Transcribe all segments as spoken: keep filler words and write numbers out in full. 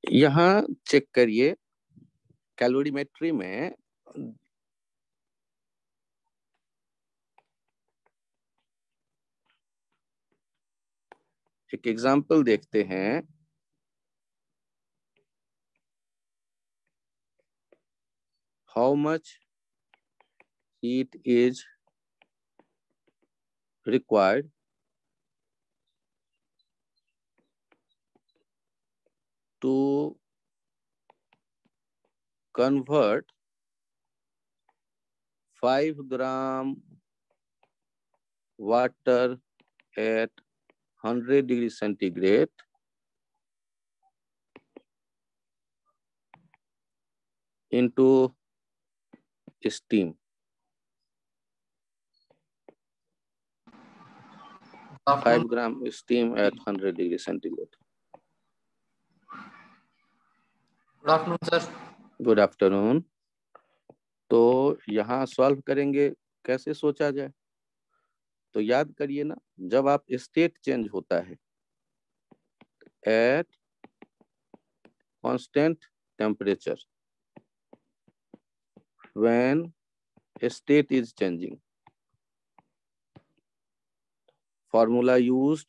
यहाँ चेक करिए कैलोरीमेट्री में एक एग्जाम्पल देखते हैं। How much heat is required to convert five gram water at one hundred degree centigrade into steam. five gram steam at one hundred degree centigrade. Good afternoon, sir. Good afternoon. तो यहाँ solve करेंगे, कैसे सोचा जाए? तो याद करिए ना, जब आप स्टेट चेंज होता है at constant temperature, when state is changing, formula used,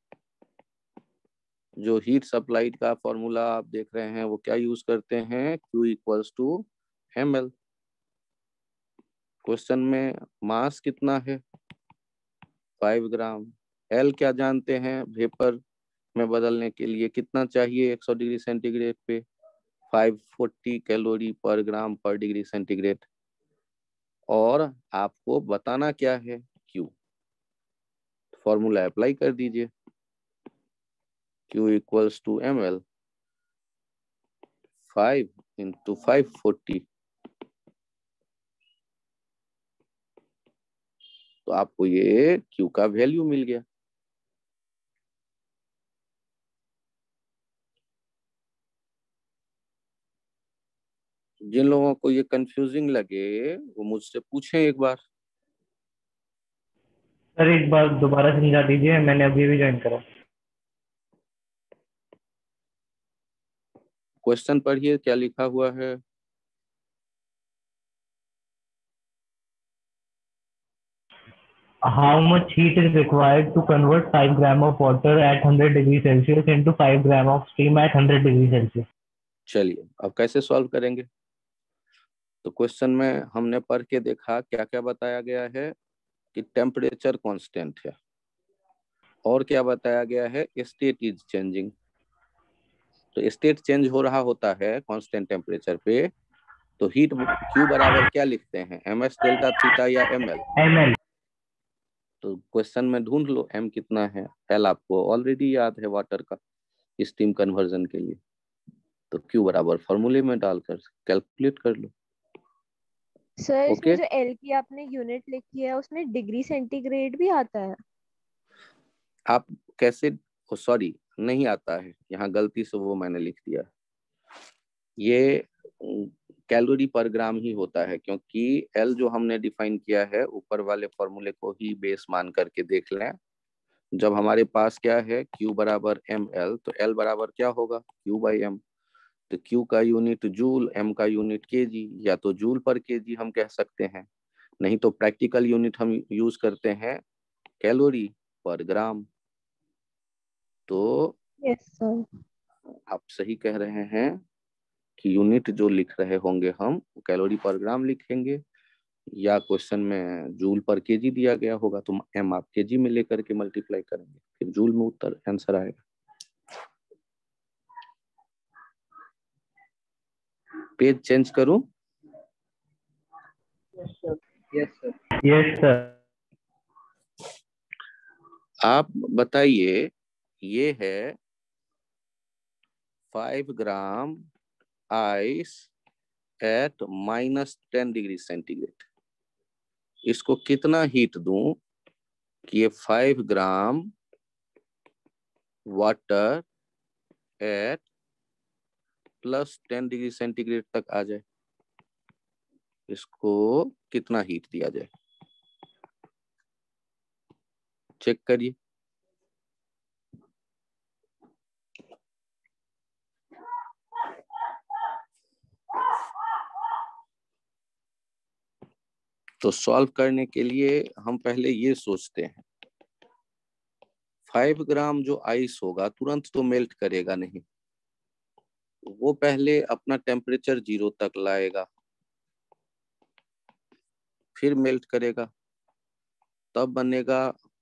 जो हीट सप्लाइड का फॉर्मूला आप देख रहे हैं वो क्या यूज करते हैं? Q equals to M L. Question में मास कितना है? फाइव ग्राम। एल क्या जानते हैं? वेपर में बदलने के लिए कितना चाहिए एक सौ डिग्री सेंटीग्रेड पे? पाँच सौ चालीस कैलोरी पर ग्राम पर डिग्री सेंटीग्रेड। और आपको बताना क्या है? Q। फॉर्मूला अप्लाई कर दीजिए, Q equals to M L, five into five forty, तो आपको ये Q का वैल्यू मिल गया। जिन लोगों को ये कंफ्यूजिंग लगे वो मुझसे पूछें एक बार। सर एक बार दोबारा समझा दीजिए, मैंने अभी भी ज्वाइन करा। क्वेश्चन पढ़िए क्या लिखा हुआ है। How much heat is required to convert five gram of water at one hundred degree Celsius into five gram of steam at one hundred degree Celsius? चलिए अब कैसे सॉल्व करेंगे? तो क्वेश्चन में हमने पढ़ के देखा क्या क्या बताया गया है कि टेम्परेचर कांस्टेंट है, और क्या बताया गया है? State is changing. तो स्टेट चेंज हो रहा होता है कांस्टेंट टेम्परेचर पे, तो हीट क्यू बराबर क्या लिखते हैं? एम एस डेल्टा थीटा या एम एल? M L. तो क्वेश्चन में ढूंढ लो एम कितना है। एल आपको ऑलरेडी याद है वाटर का स्टीम कन्वर्जन के लिए, तो क्यू बराबर फॉर्मूले में डालकर कैलकुलेट कर लो। सर ओके, इसमें जो एल की आपने यूनिट लिखी है उसमें डिग्री सेंटीग्रेड भी आता है? आप कैसे, सॉरी नहीं आता है, यहाँ गलती से वो मैंने लिख दिया। ये कैलोरी पर ग्राम ही होता है, क्योंकि एल जो हमने डिफाइन किया है ऊपर वाले फॉर्मूले को ही बेस मान करके देख लें। जब हमारे पास क्या है? Q बराबर एम एल, तो L बराबर क्या होगा? Q by M. तो Q का यूनिट जूल, M का यूनिट केजी, या तो जूल पर केजी हम कह सकते हैं, नहीं तो प्रैक्टिकल यूनिट हम यूज करते हैं कैलोरी पर ग्राम। तो यस सर, आप सही कह रहे हैं कि यूनिट जो लिख रहे होंगे हम कैलोरी पर ग्राम लिखेंगे, या क्वेश्चन में जूल पर केजी दिया गया होगा तो एम आप केजी में लेकर के मल्टीप्लाई करेंगे, फिर जूल में उत्तर आंसर आएगा। पेज चेंज करूं? Yes sir. Yes sir. आप बताइए, ये है five gram ice at minus ten degree centigrade. इसको कितना हीट दूं कि ये five gram water at plus ten degree centigrade तक आ जाए? इसको कितना हीट दिया जाए? चेक करिए। तो सॉल्व करने के लिए हम पहले ये सोचते हैं, फाइव ग्राम जो आइस होगा तुरंत तो मेल्ट करेगा नहीं, वो पहले अपना टेम्परेचर जीरो तक लाएगा, फिर मेल्ट करेगा, तब बनेगा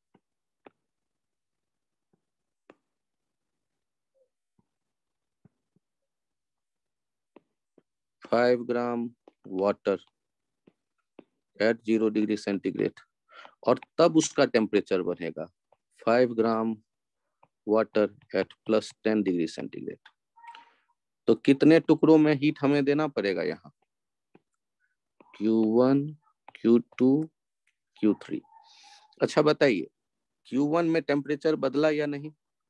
five gram water at zero degree centigrade, और तब उसका टेम्परेचर बनेगा five gram water at plus ten degree centigrade. तो कितने टुकड़ों में हीट हमें देना पड़ेगा यहाँ? Q one, Q two, Q three. अच्छा बताइए, क्यू वन में टेम्परेचर बदला या नहीं?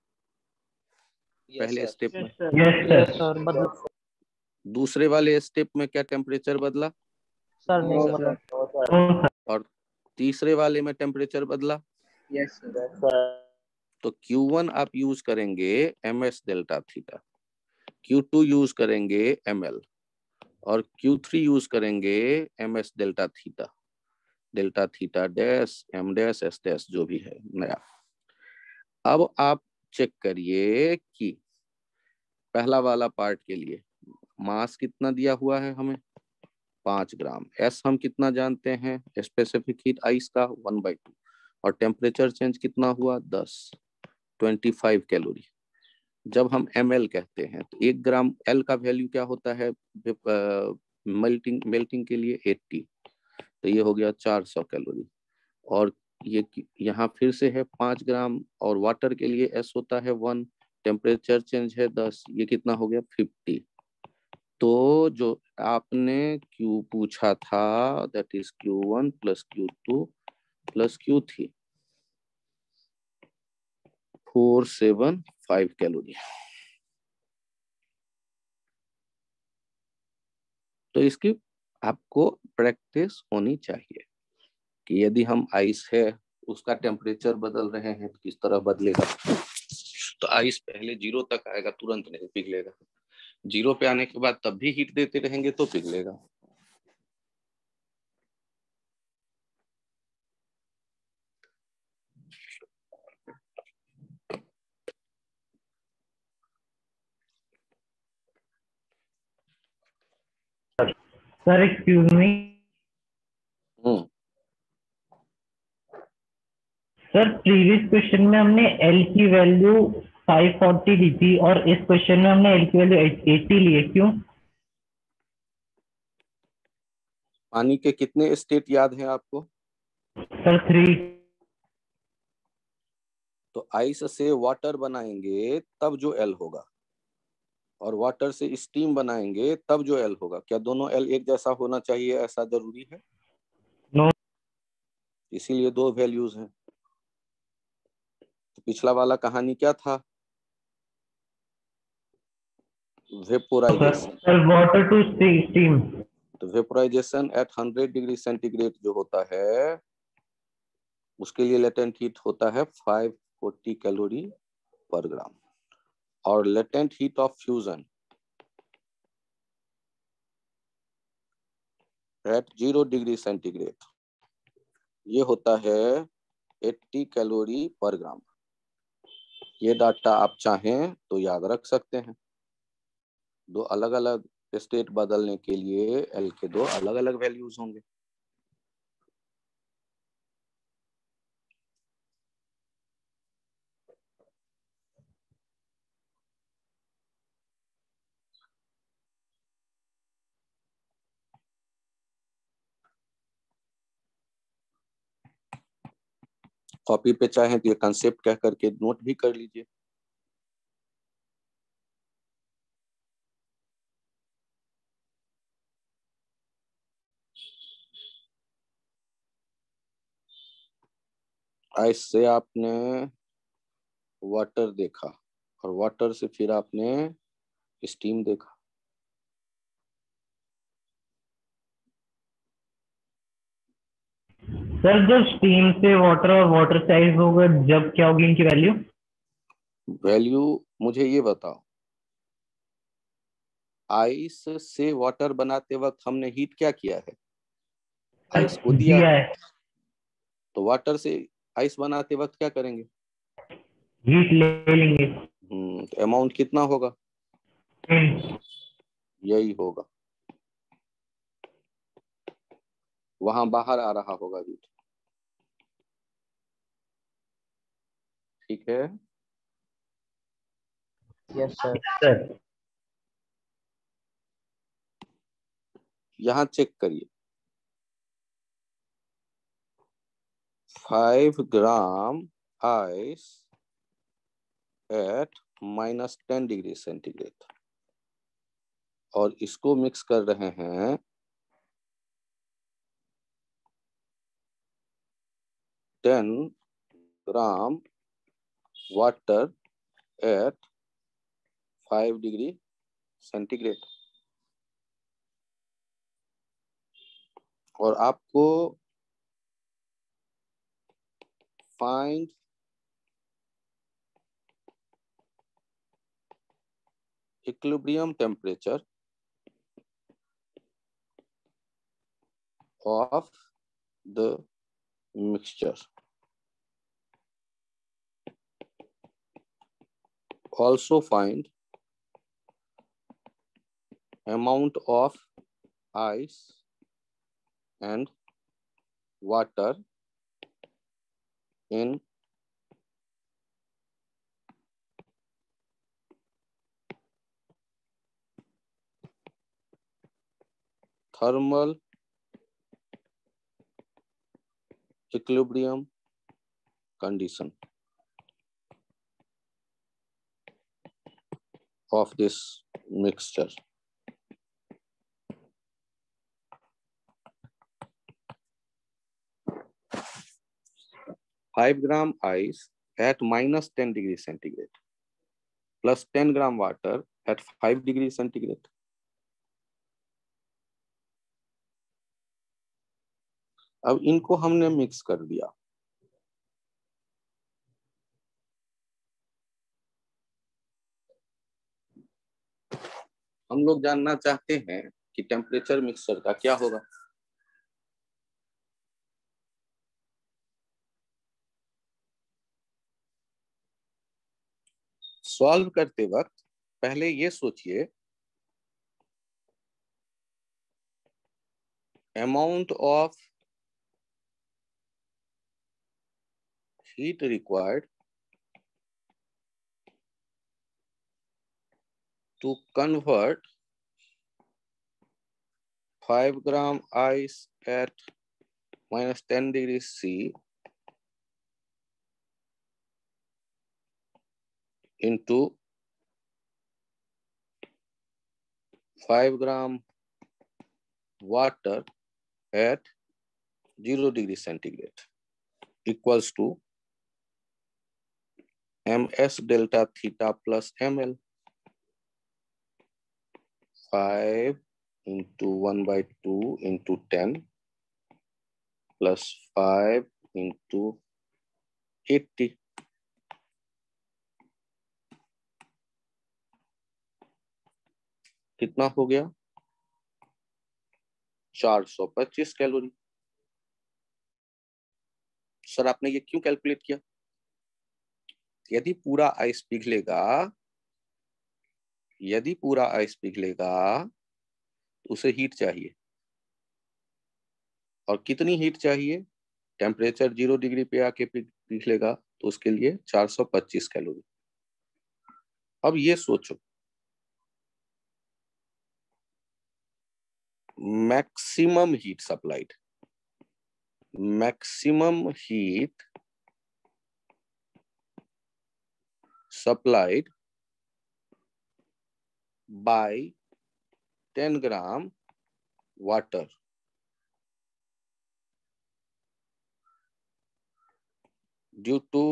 पहले स्टेप में। यस सर, बदला दूसरे वाले स्टेप में क्या टेम्परेचर बदला? सर, नहीं बदला। और तीसरे वाले में टेम्परेचर बदला? Yes sir. तो क्यू वन आप यूज करेंगे M S delta theta, Q two use करेंगे एम एल, और क्यू थ्री यूज करेंगे M S delta theta, delta theta dash, M dash, S dash, जो भी है नया। अब आप चेक करिए कि पहला वाला पार्ट के लिए मास कितना दिया हुआ है हमें? पांच ग्राम। एस हम कितना जानते हैं? स्पेसिफिक हीट आइस का वन बाई टू, और टेम्परेचर चेंज कितना हुआ? दस, ट्वेंटी फाइव कैलोरी। जब हम एम एल कहते हैं तो एक ग्राम एल का वैल्यू क्या होता है मेल्टिंग मेल्टिंग के लिए? अस्सी, तो ये हो गया चार सौ कैलोरी। और ये यहाँ फिर से है पांच ग्राम, और वाटर के लिए एस होता है वन, टेम्परेचर चेंज है दस, ये कितना हो गया? फिफ्टी। तो जो आपने क्यू पूछा था that is Q one plus Q two plus Q three, four seven five calorie. तो इसकी आपको प्रैक्टिस होनी चाहिए कि यदि हम आइस है उसका टेम्परेचर बदल रहे हैं तो किस तरह बदलेगा। तो आइस पहले जीरो तक आएगा, तुरंत नहीं पिघलेगा। जीरो पे आने के बाद तब भी हीट देते रहेंगे तो पिघलेगा। Sir excuse me hmm sir, previous question में हमने एल की वैल्यू फाइव फोर्टी ली थी और इस क्वेश्चन में हमने एल की वैल्यू एटी ली है, क्यों? पानी के कितने स्टेट याद है आपको? Sir three. तो आइस से वाटर बनाएंगे तब जो एल होगा, और वाटर से स्टीम बनाएंगे तब जो एल होगा। क्या दोनों एल एक जैसा होना चाहिए? ऐसा जरूरी है? नो। इसीलिए दो वैल्यूज हैं। तो पिछला वाला कहानी क्या था? Vaporisation. Sir water to steam. तो vaporisation at hundred degree centigrade जो होता है उसके लिए लेटेंट हीट होता है फाइव फोर्टी कैलोरी पर ग्राम, और latent heat of fusion at zero degree centigrade ये होता है अस्सी कैलोरी पर ग्राम। ये डाटा आप चाहें तो याद रख सकते हैं। दो अलग अलग स्टेट बदलने के लिए एल के दो अलग अलग वैल्यूज होंगे। कॉपी पे चाहें तो ये कंसेप्ट कह करके नोट भी कर लीजिए। आइस से आपने वाटर देखा, और वाटर से फिर आपने स्टीम देखा। सर जब स्टीम से वाटर और वाटर से आइस होगा जब क्या होगी इनकी वैल्यू? वैल्यू मुझे ये बताओ, आइस से वाटर बनाते वक्त हमने हीट क्या किया है? आइस को दिया, दिया है, तो वाटर से आइस बनाते वक्त क्या करेंगे? हीट ले लेंगे। हम्म तो अमाउंट कितना होगा? टेन। यही होगा, वहां बाहर आ रहा होगा हीट। ठीक है, यस सर। सर यहां चेक करिए, five gram ice at minus ten degree centigrade, और इसको मिक्स कर रहे हैं ten gram water at five degree centigrade. और आपको find equilibrium temperature of the mixture. Also find amount of ice and water in thermal equilibrium condition of this mixture. five gram ice at minus ten degree centigrade plus ten gram water at five degree centigrade. अब इनको हमने mix कर दिया, हम लोग जानना चाहते हैं कि टेम्परेचर मिक्सचर का क्या होगा। सॉल्व करते वक्त पहले ये सोचिए, amount of heat required to convert five gram ice at minus ten degrees C into five gram water at zero degree centigrade equals to ms delta theta plus ml. five into one by two into ten plus five into eighty. कितना हो गया? चार सौ पच्चीस calorie. Sir आपने ये क्यों calculate किया? यदि पूरा आइस पिघलेगा यदि पूरा आइस पिघलेगा तो उसे हीट चाहिए, और कितनी हीट चाहिए? टेम्परेचर जीरो डिग्री पे आके पिघलेगा तो उसके लिए चार सौ पच्चीस कैलोरी। अब ये सोचो, maximum heat supplied maximum heat supplied by ten gram water due to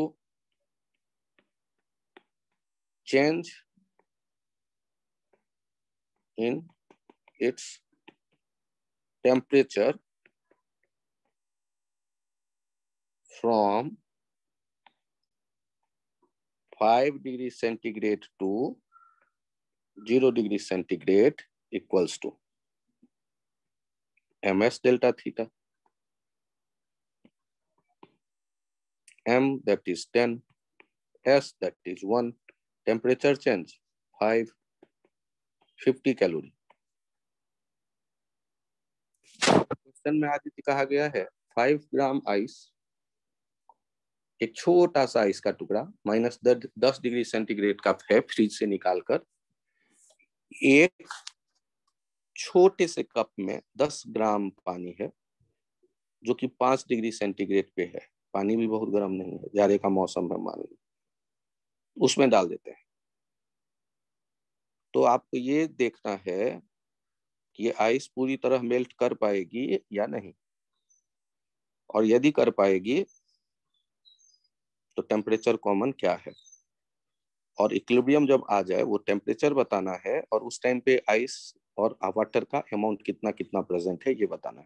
change in its temperature from five degree centigrade to zero degree centigrade equals to ms delta theta. M that is ten, S that is one, temperature change five, fifty calorie. Question में आदित्य कहा गया है five gram ice, एक छोटा सा ice का टुकड़ा minus दस डिग्री सेंटीग्रेड का है फ्रिज से निकालकर एक छोटे से कप में दस ग्राम पानी है जो कि पांच डिग्री सेंटीग्रेड पे है, पानी भी बहुत गर्म नहीं है, जाड़े का मौसम है मान लो, उसमें डाल देते हैं। तो आपको ये देखना है कि ये आइस पूरी तरह मेल्ट कर पाएगी या नहीं, और यदि कर पाएगी तो टेम्परेचर कॉमन क्या है, और इक्विलिब्रियम जब आ जाए वो टेम्परेचर बताना है, और उस टाइम पे आइस और वाटर का अमाउंट कितना कितना प्रेजेंट है ये बताना है।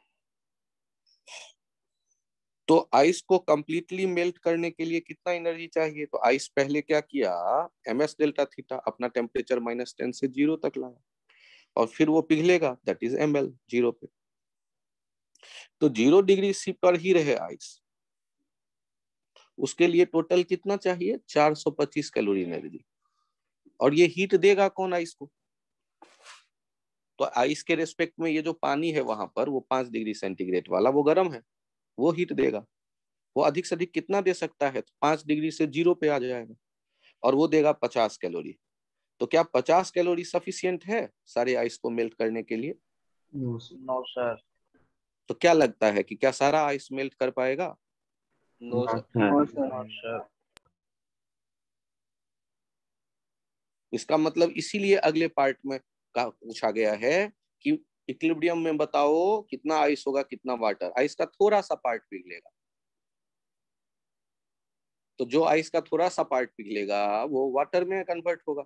तो आइस को कंप्लीटली मेल्ट करने के लिए कितना एनर्जी चाहिए, तो आइस पहले क्या किया, एम एस डेल्टा थीटा अपना टेम्परेचर माइनस टेन से जीरो तक लाया, और फिर वो पिघलेगा, that is M L zero पे। तो जीरो डिग्री सी पर ही रहे आइस, उसके लिए टोटल कितना चाहिए, चार सौ पच्चीस कैलोरी एनर्जी, और ये हीट देगा कौन, आइस को। तो आइस के रेस्पेक्ट में ये जो पानी है वहां पर वो पांच डिग्री सेंटीग्रेड वाला वो गर्म है, वो हीट देगा। वो अधिक से अधिक कितना दे सकता है, तो पांच डिग्री से जीरो पे आ जाएगा, और वो देगा पचास कैलोरी। तो क्या पचास कैलोरी सफिशियंट है सारे आइस को मेल्ट करने के लिए? No sir. तो क्या लगता है कि क्या सारा आइस मेल्ट कर पाएगा? No sir. इसका मतलब इसीलिए अगले पार्ट में का पूछा गया है कि इक्विलिब्रियम में बताओ कितना आइस होगा कितना वाटर, आइस का थोड़ा सा पार्ट पिघलेगा, तो जो आइस का थोड़ा सा पार्ट पिघलेगा वो वाटर में कन्वर्ट होगा।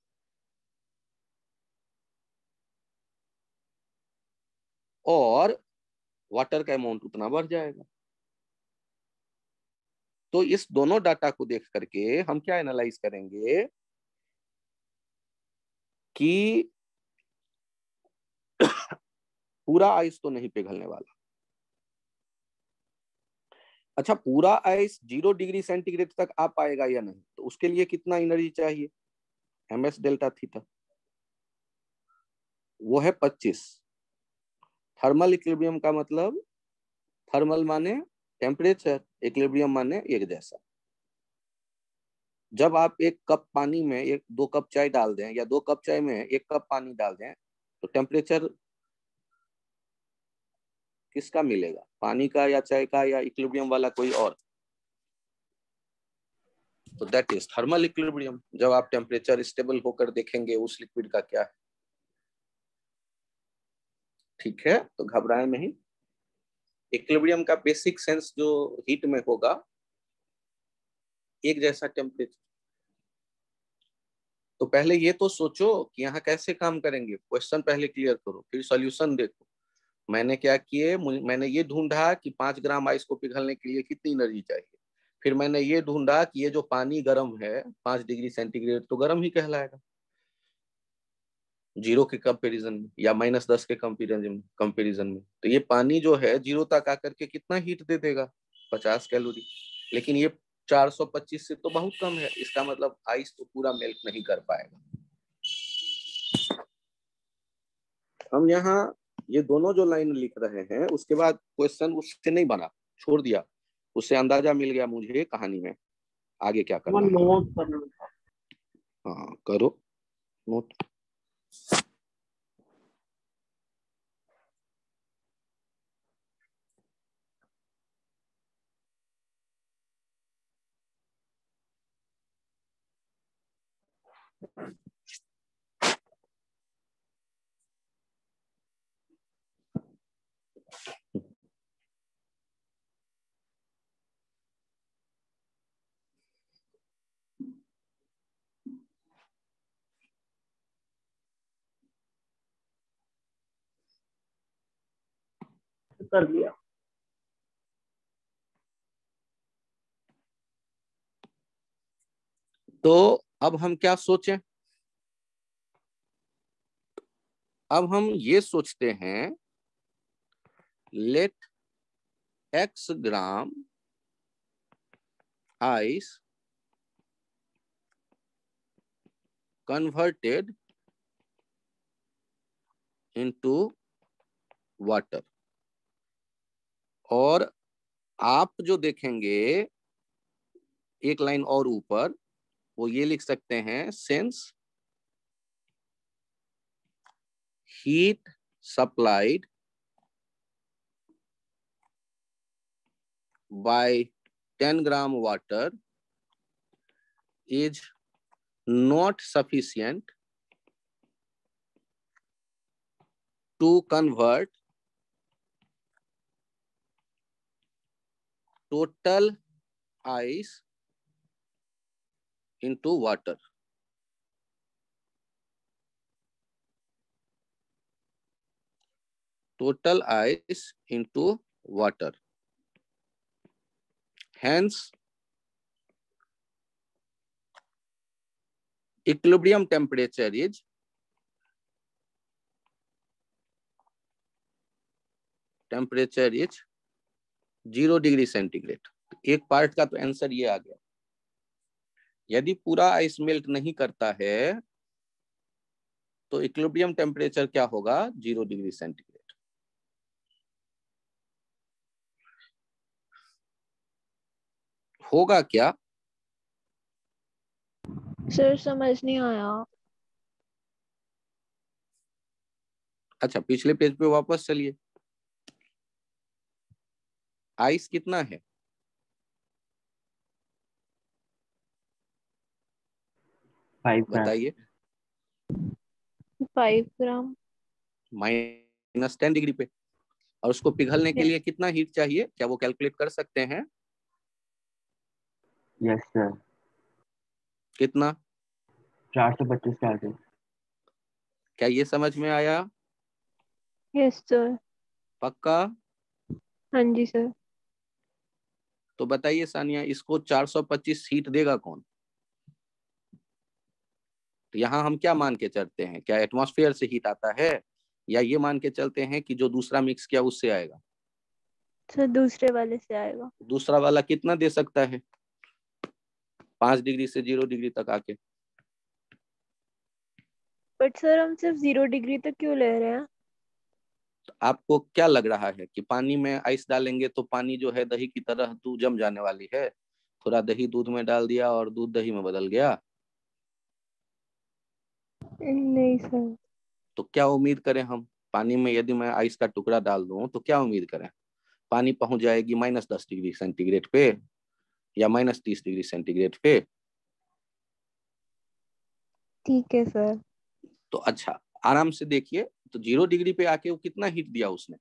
और वाटर का अमाउंट उतना बढ़ जाएगा। तो इस दोनों डाटा को देख करके हम क्या एनालाइज करेंगे कि पूरा आइस तो नहीं पिघलने वाला। अच्छा, पूरा आइस जीरो डिग्री सेंटीग्रेड तक आ पाएगा या नहीं, तो उसके लिए कितना एनर्जी चाहिए, एम एस डेल्टा थीटा, वो है पच्चीस। थर्मल इक्विलिब्रियम का मतलब, थर्मल माने टेम्परेचर, इक्विलिब्रियम माने एक जैसा। जब आप एक कप पानी में एक दो कप चाय डाल दें, या दो कप चाय में एक कप पानी डाल दें, तो टेम्परेचर किसका मिलेगा, पानी का या चाय का या इक्विलिब्रियम वाला कोई और? तो दैट इज थर्मल इक्विलिब्रियम। जब आप टेम्परेचर स्टेबल होकर देखेंगे उस लिक्विड का क्या है। ठीक है, तो घबराए नहीं। इक्विलिब्रियम का बेसिक सेंस जो हीट में होगा, एक जैसा टेम्परेचर। तो पहले ये तो सोचो कि यहाँ कैसे काम करेंगे, क्वेश्चन पहले क्लियर करो, फिर सॉल्यूशन देखो। मैंने क्या किए, मैंने ये ढूंढा कि पांच ग्राम आइस को पिघलने के लिए कितनी एनर्जी चाहिए, फिर मैंने ये ढूंढा कि ये जो पानी गर्म है पांच डिग्री सेंटीग्रेड तो गर्म ही कहलाएगा जीरो के कंपैरिजन में, या माइनस दस के कंपैरिजन कंपैरिजन में। तो ये पानी जो है जीरो तक आकर के कितना हीट दे देगा, पचास कैलोरी। लेकिन ये चार सौ पच्चीस से तो बहुत कम है, इसका मतलब आइस तो पूरा मेल्ट नहीं कर पाएगा। हम यहाँ ये दोनों जो लाइन लिख रहे हैं उसके बाद क्वेश्चन उससे नहीं बना, छोड़ दिया, उससे अंदाजा मिल गया मुझे कहानी में आगे क्या करना है। नोट करना। हाँ करो नोट। कर दिया। तो अब हम क्या सोचें, अब हम ये सोचते हैं let x gram ice converted into water। और आप जो देखेंगे एक लाइन और ऊपर, वो ये लिख सकते हैं, since heat supplied by ten gram water is not sufficient to convert total ice into water। Total ice into water। Hence, equilibrium temperature is temperature is zero degree centigrade. एक पार्ट का तो आंसर ये आ गया। यदि पूरा ice melt नहीं करता है तो इक्विलिब्रियम टेम्परेचर क्या होगा? Zero degree centigrade. होगा क्या? सर समझ नहीं आया। अच्छा, पिछले पेज पे वापस चलिए। आइस कितना है? फाइव बताइए। Five gram. Minus ten degree पे। और उसको पिघलने के लिए कितना हीट चाहिए? क्या वो कैलकुलेट कर सकते हैं? Yes sir. कितना? चार सौ पच्चीस केल्विन। क्या ये समझ में आया? Yes sir. पक्का? हाँ जी सर। तो बताइए सानिया, इसको चार सौ पच्चीस हीट देगा कौन? तो यहाँ हम क्या मान के चलते हैं? क्या एटमॉस्फेयर से हीट आता है, या ये मान के चलते हैं कि जो दूसरा मिक्स किया उससे आएगा? सर दूसरे वाले से आएगा। दूसरा वाला कितना दे सकता है? पांच डिग्री से जीरो डिग्री तक आके। बट सर हम सिर्फ जीरो डिग्री तक क्यों ले रहे हैं? तो आपको क्या लग रहा है कि पानी में आइस डालेंगे तो पानी जो है दही की तरह दूध जम जाने वाली है? थोड़ा दही दूध में डाल दिया और दूध दही में बदल गया। नहीं सर। तो क्या उम्मीद करें हम? पानी में यदि मैं आइस का टुकड़ा डाल दूं तो क्या उम्मीद करें? पानी पहुंच जाएगी माइनस दस डिग्री सेंटीग्रेड पे या माइनस तीस डिग्री सेंटीग्रेड पे। ठीक है सर। तो अच्छा, आराम से देखिए। तो जीरो डिग्री पे आके वो कितना हीट दिया उसने?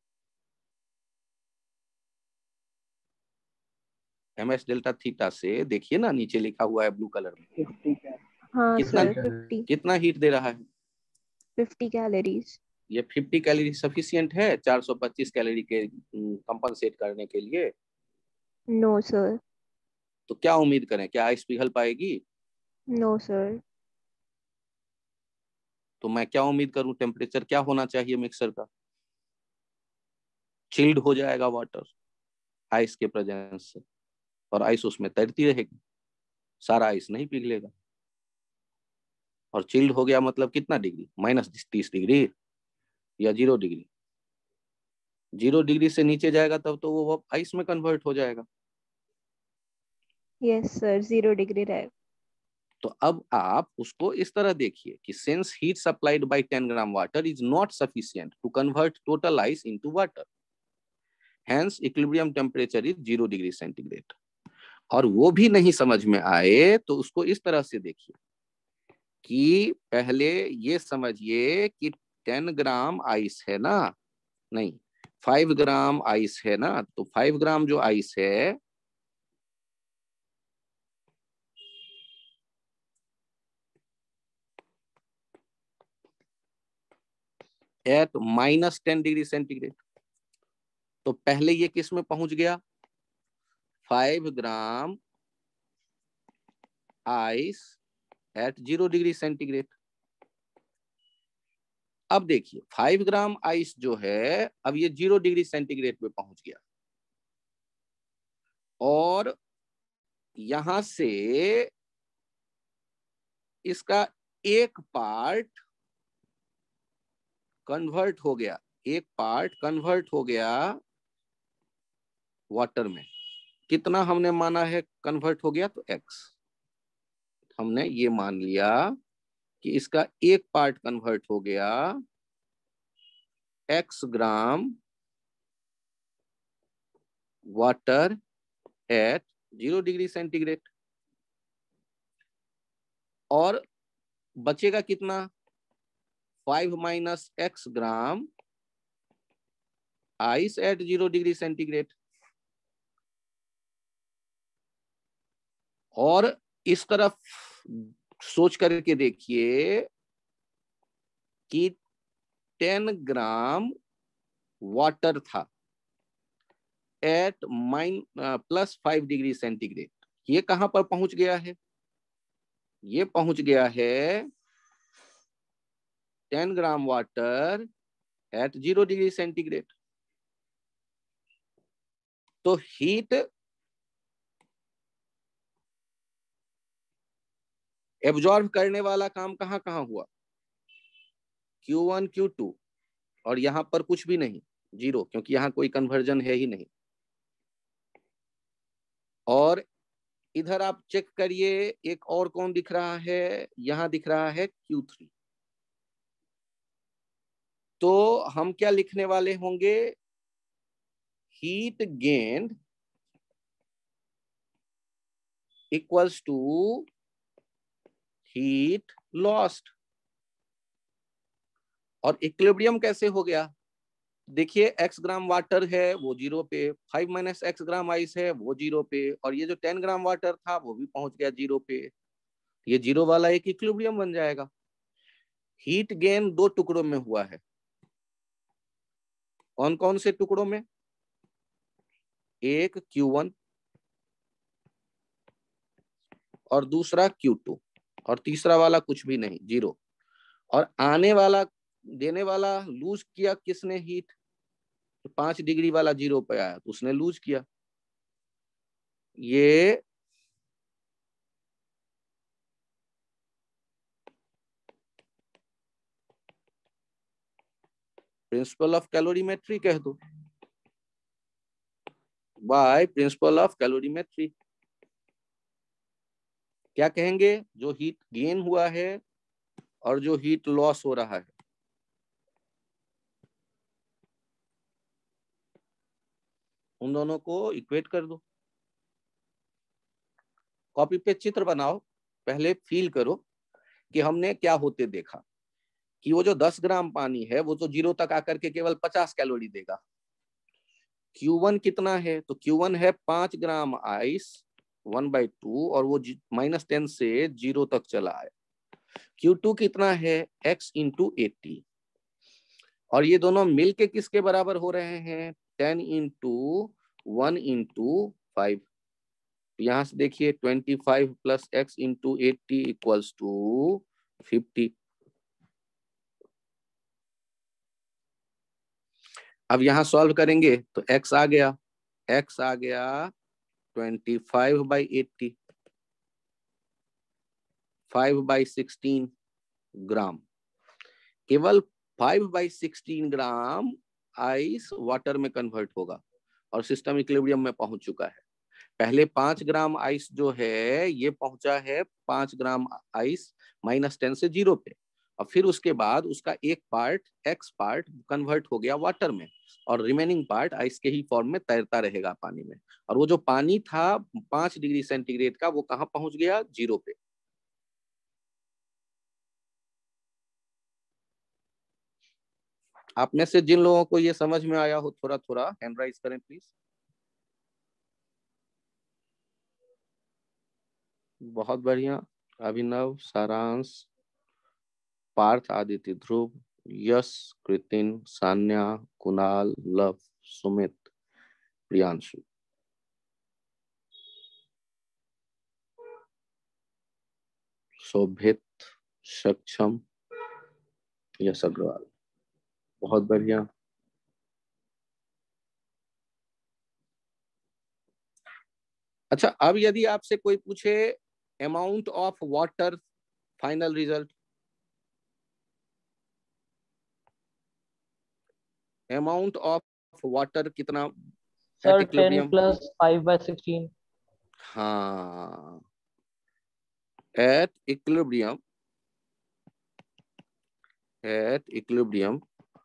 एम एस डेल्टा थीटा से देखिए ना, नीचे लिखा हुआ है ब्लू कलर में। हाँ कितना सर फिफ्टी। कितना हीट दे रहा है? Fifty calories. ये फिफ्टी कैलोरी सफिशिएंट है चार सौ पच्चीस कैलोरी के कंपनसेट करने के लिए? No sir. तो क्या उम्मीद करें, क्या आइस पिघल पाएगी? No sir. तो मैं क्या उम्मीद करूं, टेम्परेचर क्या होना चाहिए मिक्सर का? चिल्ड हो जाएगा वाटर आइस के प्रेजेंस से, और आइस उसमें तैरती रहेगी, सारा आइस नहीं पिघलेगा। और चिल्ड हो गया मतलब कितना डिग्री? माइनस तीस डिग्री या जीरो डिग्री? जीरो डिग्री से नीचे जाएगा तब तो वो आइस में कन्वर्ट हो जाएगा। यस सर, जीरो डिग्री रहेगा। तो अब आप उसको इस तरह देखिए कि since heat supplied by ten gram water is not sufficient to convert total ice into water, hence equilibrium temperature is zero degree centigrade। और वो भी नहीं समझ में आए तो उसको इस तरह से देखिए कि पहले ये समझिए कि टेन ग्राम आइस है ना, नहीं फाइव ग्राम आइस है ना, तो फाइव ग्राम जो आइस है at minus ten degree centigrade, तो पहले ये किस में पहुंच गया? Five gram ice at zero degree centigrade. अब देखिए फाइव ग्राम आइस जो है अब ये जीरो डिग्री सेंटीग्रेड पे पहुंच गया, और यहां से इसका एक पार्ट कन्वर्ट हो गया, एक पार्ट कन्वर्ट हो गया वाटर में। कितना हमने माना है कन्वर्ट हो गया? तो एक्स। हमने ये मान लिया कि इसका एक पार्ट कन्वर्ट हो गया x gram water at zero degree centigrade. और बचेगा कितना? Five minus x gram ice at zero degree centigrade. और इस तरफ सोच करके देखिए कि टेन ग्राम वाटर था at minus plus five degree centigrade. ये कहां पर पहुंच गया है? ये पहुंच गया है ten gram water at zero degree centigrade. तो हीट एब्जॉर्ब करने वाला काम कहां कहां हुआ? क्यू वन क्यू टू, और यहां पर कुछ भी नहीं, जीरो, क्योंकि यहां कोई कन्वर्जन है ही नहीं। और इधर आप चेक करिए, एक और कौन दिख रहा है? यहां दिख रहा है क्यू थ्री। तो हम क्या लिखने वाले होंगे? Heat gained equals to heat lost. और इक्विलिब्रियम कैसे हो गया? देखिए, x ग्राम वाटर है वो जीरो पे, five minus x gram ice है वो जीरो पे, और ये जो टेन ग्राम वाटर था वो भी पहुंच गया जीरो पे। ये जीरो वाला एक इक्विलिब्रियम बन जाएगा। हीट गेन दो टुकड़ों में हुआ है। कौन कौन से टुकड़ों में? एक क्यू वन और दूसरा क्यू टू, और तीसरा वाला कुछ भी नहीं, जीरो। और आने वाला, देने वाला लूज किया किसने? हीट। तो पांच डिग्री वाला जीरो पे आया तो उसने लूज किया। ये प्रिंसिपल ऑफ कैलोरीमेट्री कह दो, बाय प्रिंसिपल ऑफ कैलोरीमेट्री। क्या कहेंगे? जो हीट गेन हुआ है और जो हीट लॉस हो रहा है, उन दोनों को इक्वेट कर दो। कॉपी पे चित्र बनाओ, पहले फील करो कि हमने क्या होते देखा कि वो जो दस ग्राम पानी है वो तो जीरो तक आकर के केवल पचास कैलोरी देगा। क्यू वन कितना है? तो क्यू वन है पांच gram ice one by two, और वो माइनस टेन से जीरो तक चला है। क्यू टू कितना है? x into eighty. और ये दोनों मिलके किसके बराबर हो रहे हैं? Ten into one into five. यहां से देखिए, twenty five plus x into eighty equals to fifty. अब यहां सॉल्व करेंगे तो x आ गया, x आ गया twenty five by eighty, five by sixteen gram. केवल five by sixteen gram ice water में कन्वर्ट होगा और सिस्टम इक्विलिब्रियम में पहुंच चुका है। पहले पांच ग्राम आइस जो है ये पहुंचा है पांच ग्राम आइस माइनस टेन से जीरो पे, और फिर उसके बाद उसका एक पार्ट एक्स पार्ट कन्वर्ट हो गया वाटर में, और रिमेनिंग पार्ट आइस के ही फॉर्म में तैरता रहेगा पानी में। और वो जो पानी था पांच डिग्री सेंटीग्रेड का, वो कहाँ पहुंच गया? जीरो पे। आप में से जिन लोगों को ये समझ में आया हो, थोड़ा थोड़ा हैंड राइज करें प्लीज। बहुत बढ़िया। अभिनव, सारांश, पार्थ, आदित्य, ध्रुव, यश, कृतिन, सान्या, कुणाल, लव, सुमित, प्रियांशु। शोभित, सक्षम, यश अग्रवाल। बहुत बढ़िया। अच्छा, अब यदि आपसे कोई पूछे amount of water, final result, amount of water कितना sir at ten equilibrium? Plus five by sixteen. हाँ, at equilibrium, at equilibrium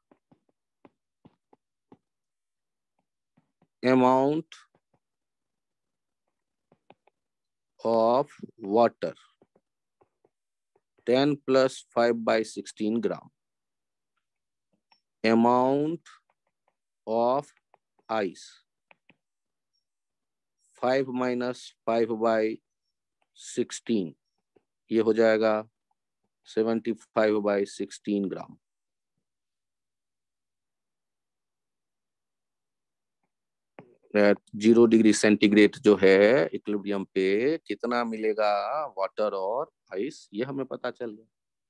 amount of water ten plus five by sixteen gram, amount of ice five minus five by sixteen, ये हो जाएगा seventy-five by sixteen gram. Zero degree centigrade जो है equilibrium पे कितना मिलेगा water और आइस, ये हमें पता चल गया।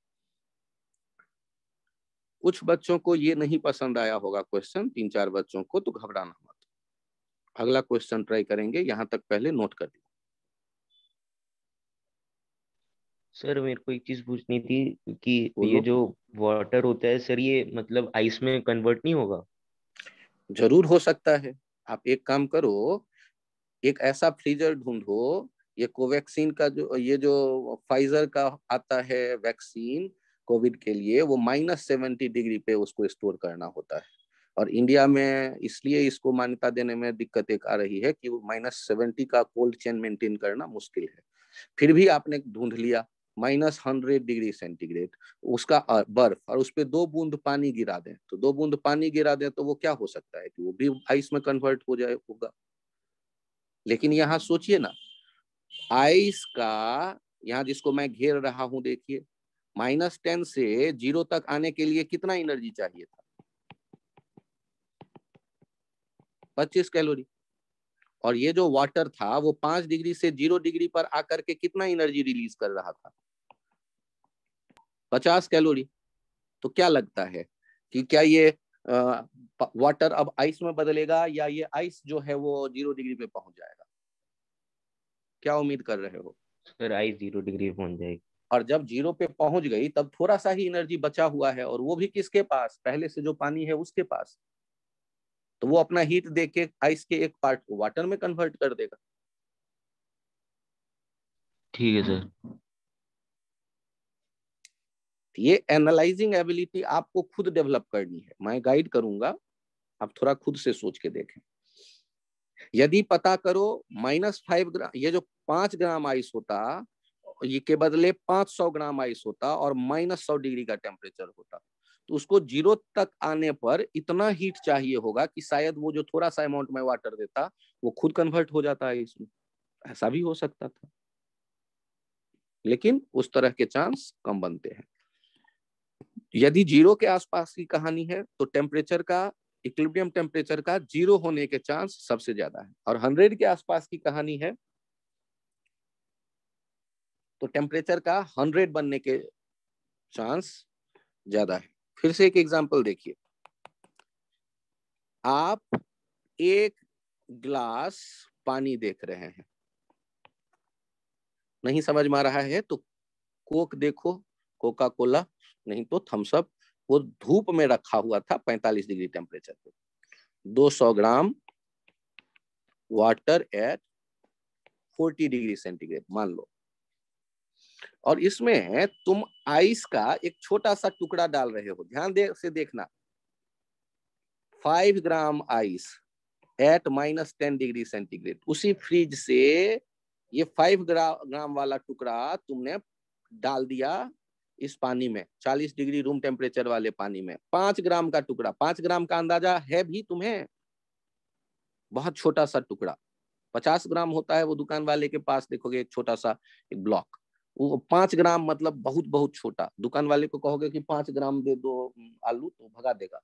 कुछ बच्चों को ये नहीं पसंद आया होगा क्वेश्चन, तीन चार बच्चों को, तो घबराना मत, अगला क्वेश्चन ट्राई करेंगे। यहाँ तक पहले नोट कर लिया। सर मेरे को एक चीज पूछनी थी कि बोलो। ये जो वाटर होता है सर, ये मतलब आइस में कन्वर्ट नहीं होगा? जरूर हो सकता है। आप एक काम करो, एक ऐसा फ्रीजर ढूंढो, ये कोवैक्सीन का जो ये जो फाइजर का आता है वैक्सीन कोविड के लिए, वो माइनस सेवेंटी डिग्री पे उसको स्टोर करना होता है। और इंडिया में इसलिए इसको मान्यता देने में दिक्कत एक आ रही है कि वो माइनस सेवेंटी का कोल्ड चेन मेंटेन करना मुश्किल है। फिर भी आपने ढूंढ लिया माइनस हंड्रेड डिग्री सेंटीग्रेड, उसका बर्फ, और उस पर दो बूंद पानी गिरा दें, तो दो बूंद पानी गिरा दें तो वो क्या हो सकता है कि वो भी आइस में कन्वर्ट हो जाए होगा। लेकिन यहाँ सोचिए ना, आइस का यहाँ जिसको मैं घेर रहा हूं, देखिए माइनस टेन से जीरो तक आने के लिए कितना एनर्जी चाहिए था? पच्चीस कैलोरी। और ये जो वाटर था वो पांच डिग्री से जीरो डिग्री पर आकर के कितना एनर्जी रिलीज कर रहा था? पचास कैलोरी। तो क्या लगता है कि क्या ये आ, वाटर अब आइस में बदलेगा या ये आइस जो है वो जीरो डिग्री पे पहुंच जाएगा? क्या उम्मीद कर रहे हो? सर आइस जीरो डिग्री पे पहुंच जाएगी। और जब जीरो पे पहुंच गई तब थोड़ा सा ही एनर्जी बचा हुआ है, और वो भी किसके पास? पहले से जो पानी है उसके पास। तो वो अपना हीट देके आइस के एक पार्ट को वाटर में कन्वर्ट कर देगा। ठीक है सर। ये एनालाइजिंग एबिलिटी आपको खुद डेवलप करनी है, मैं गाइड करूंगा, आप थोड़ा खुद से सोच के देखें। यदि पता करो माइनस फाइव ग्राम, ये जो पांच ग्राम आइस होता, ये के बदले पांच सौ ग्राम आइस होता और माइनस सौ डिग्री का टेम्परेचर होता, तो उसको जीरो तक आने पर इतना हीट चाहिए होगा कि शायद वो जो थोड़ा सा अमाउंट में वाटर देता वो खुद कन्वर्ट हो जाता है इसमें। ऐसा भी हो सकता था, लेकिन उस तरह के चांस कम बनते हैं। यदि जीरो के आसपास की कहानी है तो टेम्परेचर का, इक्विलिब्रियम टेम्परेचर का जीरो होने के चांस सबसे ज्यादा है। और हंड्रेड के आसपास की कहानी है तो टेम्परेचर का हंड्रेड बनने के चांस ज्यादा है। फिर से एक एग्जांपल देखिए, आप एक ग्लास पानी देख रहे हैं, नहीं समझ में आ रहा है तो कोक देखो, कोका कोला, नहीं तो थम्स अप। वो धूप में रखा हुआ था पैंतालीस डिग्री टेम्परेचर पे, दो सौ ग्राम वाटर एट चालीस डिग्री सेंटीग्रेड मान लो, और इसमें तुम आइस का एक छोटा सा टुकड़ा डाल रहे हो। ध्यान दे से देखना, five gram ice at minus ten degree centigrade, उसी फ्रिज से ये फाइव ग्राम वाला टुकड़ा तुमने डाल दिया इस पानी में, चालीस डिग्री रूम टेम्परेचर वाले पानी में। पांच ग्राम का टुकड़ा, पांच ग्राम का अंदाजा है भी तुम्हें? बहुत छोटा सा टुकड़ा, पचास ग्राम होता है वो दुकान वाले के पास, देखोगे एक छोटा सा एक ब्लॉक, वो पांच ग्राम मतलब बहुत बहुत छोटा। दुकान वाले को कहोगे कि पांच ग्राम दे दो आलू तो भगा देगा।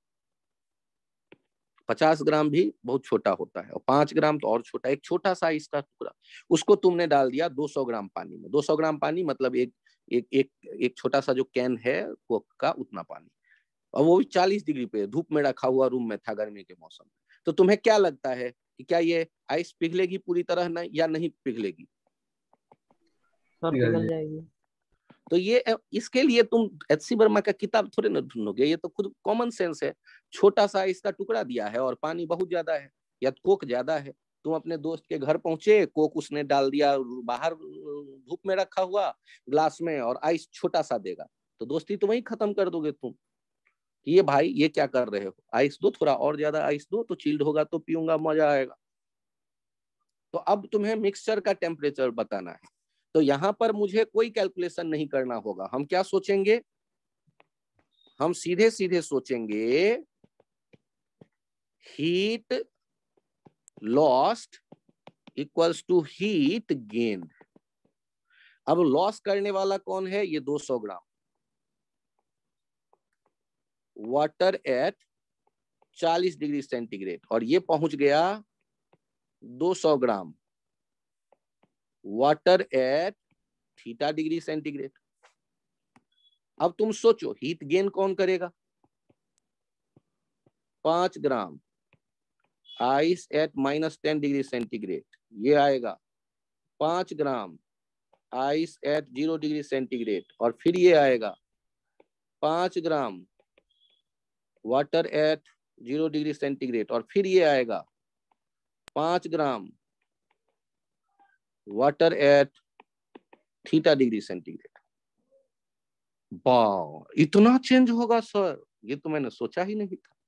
पचास ग्राम भी बहुत छोटा होता है और पांच ग्राम तो और छोटा। एक छोटा सा इसका टुकड़ा, उसको तुमने डाल दिया दो सौ ग्राम पानी में। दो सौ ग्राम पानी मतलब एक एक एक एक छोटा सा जो कैन है कोक का, उतना पानी, और वो भी चालीस डिग्री पे धूप में रखा हुआ रूम में था गर्मी के मौसम में। तो तुम्हें क्या लगता है कि क्या ये आइस पिघलेगी पूरी तरह न, या नहीं पिघलेगी। सर पिघल जाएगी। तो ये इसके लिए तुम एच सी वर्मा का किताब थोड़े ना ढूंढोगे, ये तो खुद कॉमन सेंस है। छोटा सा इसका टुकड़ा दिया है और पानी बहुत ज्यादा है या कोक ज्यादा है, तुम अपने दोस्त के घर पहुंचे, कोक उसने डाल दिया बाहर धूप में रखा हुआ ग्लास में और आइस छोटा सा देगा, तो दोस्ती तो वही खत्म कर दोगे तुम कि ये भाई ये क्या कर रहे हो, आइस दो, थोड़ा और ज्यादा आइस दो तो चिल्ड होगा तो पीऊंगा, मजा आएगा। तो अब तुम्हें मिक्सचर का टेम्परेचर बताना है, तो यहां पर मुझे कोई कैलकुलेशन नहीं करना होगा। हम क्या सोचेंगे, हम सीधे सीधे सोचेंगे heat lost equals to heat gain. अब लॉस करने वाला कौन है, ये दो सौ ग्राम वाटर एट चालीस डिग्री सेंटीग्रेड, और ये पहुंच गया दो सौ gram water at theta degree centigrade. अब तुम सोचो हीट गेन कौन करेगा, पांच gram ice at minus ten degree centigrade, ये आएगा पांच gram ice at zero degree centigrade, और फिर ये आएगा पांच gram water at zero degree centigrade, और फिर ये आएगा पांच gram water at theta degree centigrade. वाह, इतना चेंज होगा सर, ये तो मैंने सोचा ही नहीं था।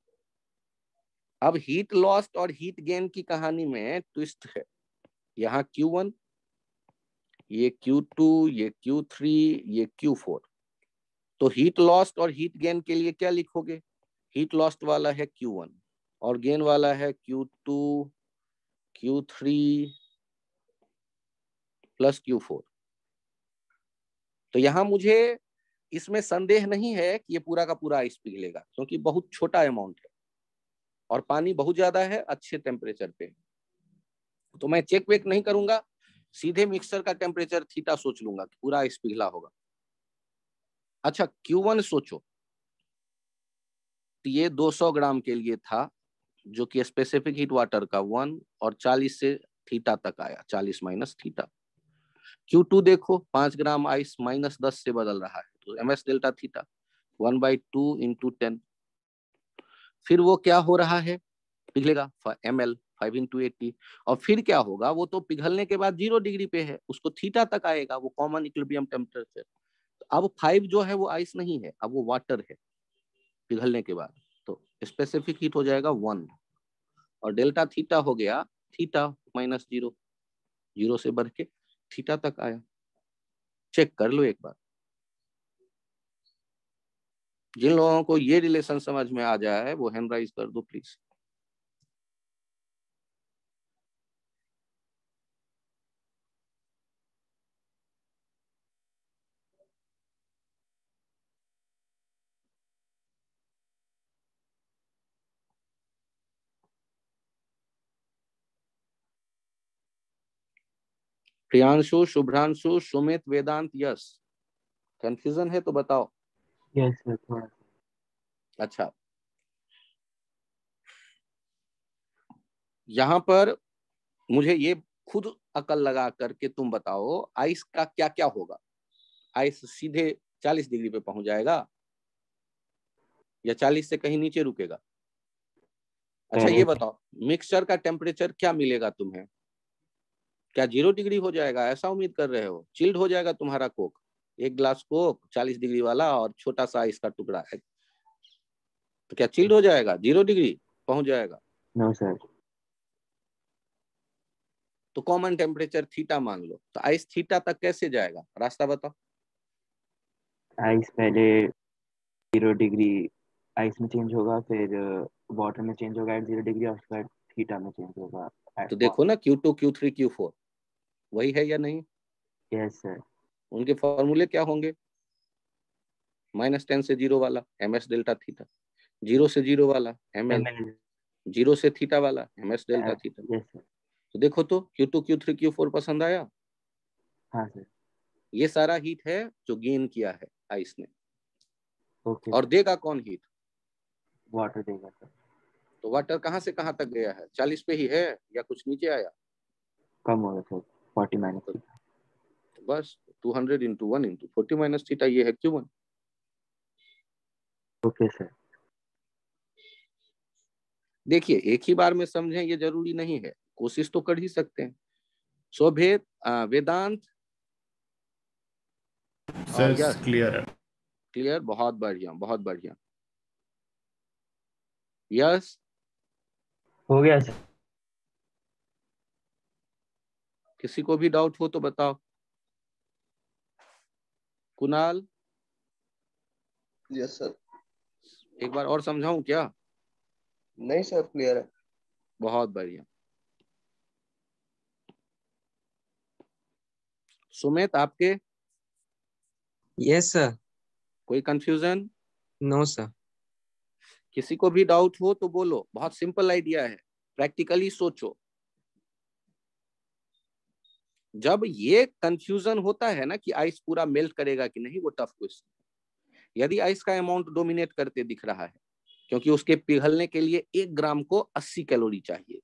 अब हीट लॉस्ट और हीट गेन की कहानी में ट्विस्ट है, यहाँ क्यू वन, ये क्यू टू, ये क्यू थ्री, ये क्यू फोर। तो हीट लॉस्ट और हीट गेन के लिए क्या लिखोगे, हीट लॉस्ट वाला है क्यू वन और गेन वाला है Q two, Q three plus Q four. तो यहां मुझे इसमें संदेह नहीं है कि ये पूरा का पूरा आइस पिघलेगा, क्योंकि बहुत छोटा अमाउंट है और पानी बहुत ज्यादा है अच्छे टेम्परेचर पे। तो मैं चेक वेक नहीं करूंगा, सीधे मिक्सचर का टेम्परेचर थीटा सोच लूंगा कि पूरा आइस पिघला होगा। अच्छा क्यू वन सोचो, तो ये दो सौ ग्राम के लिए था, जो कि स्पेसिफिक हीट वाटर का वन, और चालीस से थीटा तक आया, चालीस माइनस थीटा। क्यू टू देखो, पांच ग्राम आइस माइनस दस से बदल रहा है, तो M S delta theta one by two into ten. फिर वो क्या हो रहा है, पिघलेगा M L five into eighty, और फिर क्या होगा, वो तो पिघलने के बाद जीरो डिग्री पे है, उसको थीटा तक आएगा, वो कॉमन इक्विलिब्रियम टेम्परेचर। अब फाइव जो है वो आइस नहीं है, अब वो वाटर है पिघलने के बाद, तो स्पेसिफिक हीट हो जाएगा वन, और डेल्टा थीटा हो गया थीटा माइनस जीरो, जीरो से बढ़ के थीटा तक आया। चेक कर लो एक बार, जिन लोगों को ये रिलेशन समझ में आ जाए वो हैंड राइज कर दो please. Priyanshu, Shubhranshu, Sumit, Vedant, yes, confusion है तो बताओ। यस सर थोड़ा सा। अच्छा, यहाँ पर मुझे ये खुद अकल लगा करके तुम बताओ आइस का क्या क्या होगा। आइस सीधे चालीस डिग्री पे पहुंच जाएगा या चालीस से कहीं नीचे रुकेगा? अच्छा ये बताओ, मिक्सचर का टेम्परेचर क्या मिलेगा तुम्हें, क्या जीरो डिग्री हो जाएगा, ऐसा उम्मीद कर रहे हो? चिल्ड हो जाएगा तुम्हारा कोक, एक ग्लास कोक चालीस डिग्री वाला और छोटा सा आइस का टुकड़ा है, तो क्या चिल्ड हो जाएगा, जीरो डिग्री पहुंच जाएगा? No sir. तो कॉमन टेम्परेचर थीटा मान लो, तो आइस थीटा तक कैसे जाएगा, रास्ता बताओ। आइस पहले जीरो डिग्री आइस में चेंज होगा, फिर वाटर में चेंज होगा एट जीरो डिग्री, और उसके बाद थीटा में चेंज होगा। तो देखो ना Q two, Q three, Q four वही है या नहीं? Yes sir. उनके फॉर्मूले क्या होंगे, माइनस टेन से जीरो वाला M S delta theta, zero से जीरो वाला एम एल, जीरो से थीटा वाला M S delta theta. Yes sir. तो देखो तो Q two, Q three, Q four पसंद आया? हाँ सर। ये सारा हीट है जो गेन किया है आइस ने। ओके और देगा कौन हीट? वाटर देगा सर। तो वाटर कहाँ से कहाँ तक गया है? चालीस पे ही है या कुछ नीचे आया? कम हो गया सर, फोर्टी माइनस तो थीटा। बस two hundred into one into forty minus theta, ये है क्यू वन। Okay sir. देखिए एक ही बार में समझें ये जरूरी नहीं है, कोशिश तो कर ही सकते हैं। शोभेद, अ, वेदांत और सर यस, क्लियर है। क्लियर, बहुत बढ़िया बहुत बढ़िया। यस, हो गया सर। किसी को भी डाउट हो तो बताओ। Kunal, yes sir. एक बार और समझाऊं क्या? नहीं सर, क्लियर है। बहुत बढ़िया। सुमित, आपके यस सर। कोई कंफ्यूजन? No sir. किसी को भी डाउट हो तो बोलो, बहुत सिंपल आइडिया है, प्रैक्टिकली सोचो। जब ये कंफ्यूजन होता है ना कि आइस पूरा मेल्ट करेगा कि नहीं, वो टफ क्वेश्चन। यदि आइस का अमाउंट डोमिनेट करते दिख रहा है, क्योंकि उसके पिघलने के लिए एक ग्राम को अस्सी कैलोरी चाहिए,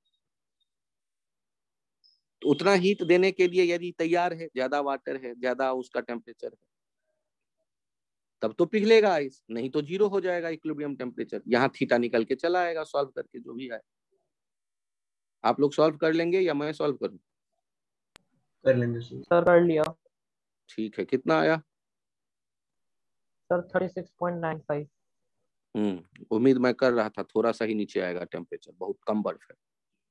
तो उतना हीट देने के लिए यदि तैयार है, ज्यादा वाटर है, ज्यादा उसका टेम्परेचर है, तब तो पिघलेगा आइस, नहीं तो जीरो हो जाएगा इक्विलिब्रियम टेम्परेचर। यहाँ थीटा निकल के चला आएगा सॉल्व करके, जो भी आए। आप लोग सॉल्व कर लेंगे या मैं सॉल्व करूं? कर लेंगे सर। सर कर लिया। ठीक है, कितना आया? Sir thirty six point nine five. हम्म उम्मीद मैं कर रहा था थोड़ा सा ही नीचे आएगा टेम्परेचर, बहुत कम बर्फ है।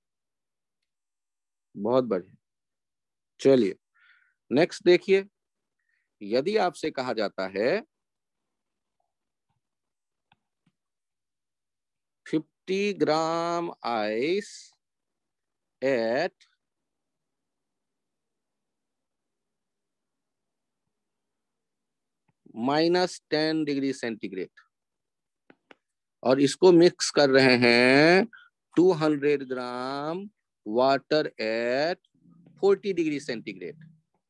बहुत बढ़िया। चलिए नेक्स्ट देखिए, यदि आपसे कहा जाता है fifty gram ice at minus ten degree centigrade, और इसको मिक्स कर रहे हैं two hundred gram water at forty degree centigrade.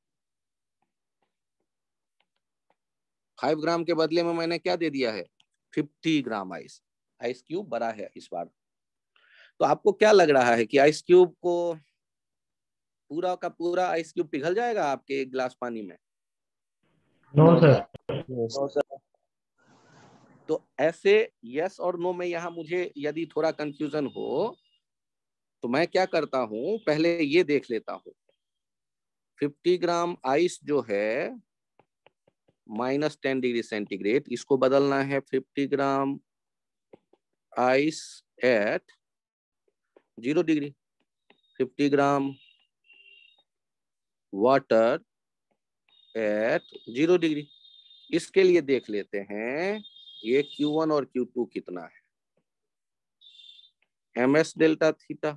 Five gram के बदले में मैंने क्या दे दिया है? Fifty gram ice. Ice cube बड़ा है इस बार। तो आपको क्या लग रहा है कि आइस क्यूब को पूरा का पूरा आइस क्यूब पिघल जाएगा आपके एक गिलास पानी में? No no sir. Sir. No sir. तो ऐसे यस और नो में यहाँ मुझे यदि थोड़ा कंफ्यूजन हो तो मैं क्या करता हूं, पहले ये देख लेता हूं। फिफ्टी ग्राम आइस जो है माइनस टेन डिग्री सेंटीग्रेड, इसको बदलना है fifty gram ice at zero degree, fifty gram water at zero degree. इसके लिए देख लेते हैं ये क्यू वन और क्यू टू कितना है। M S delta theta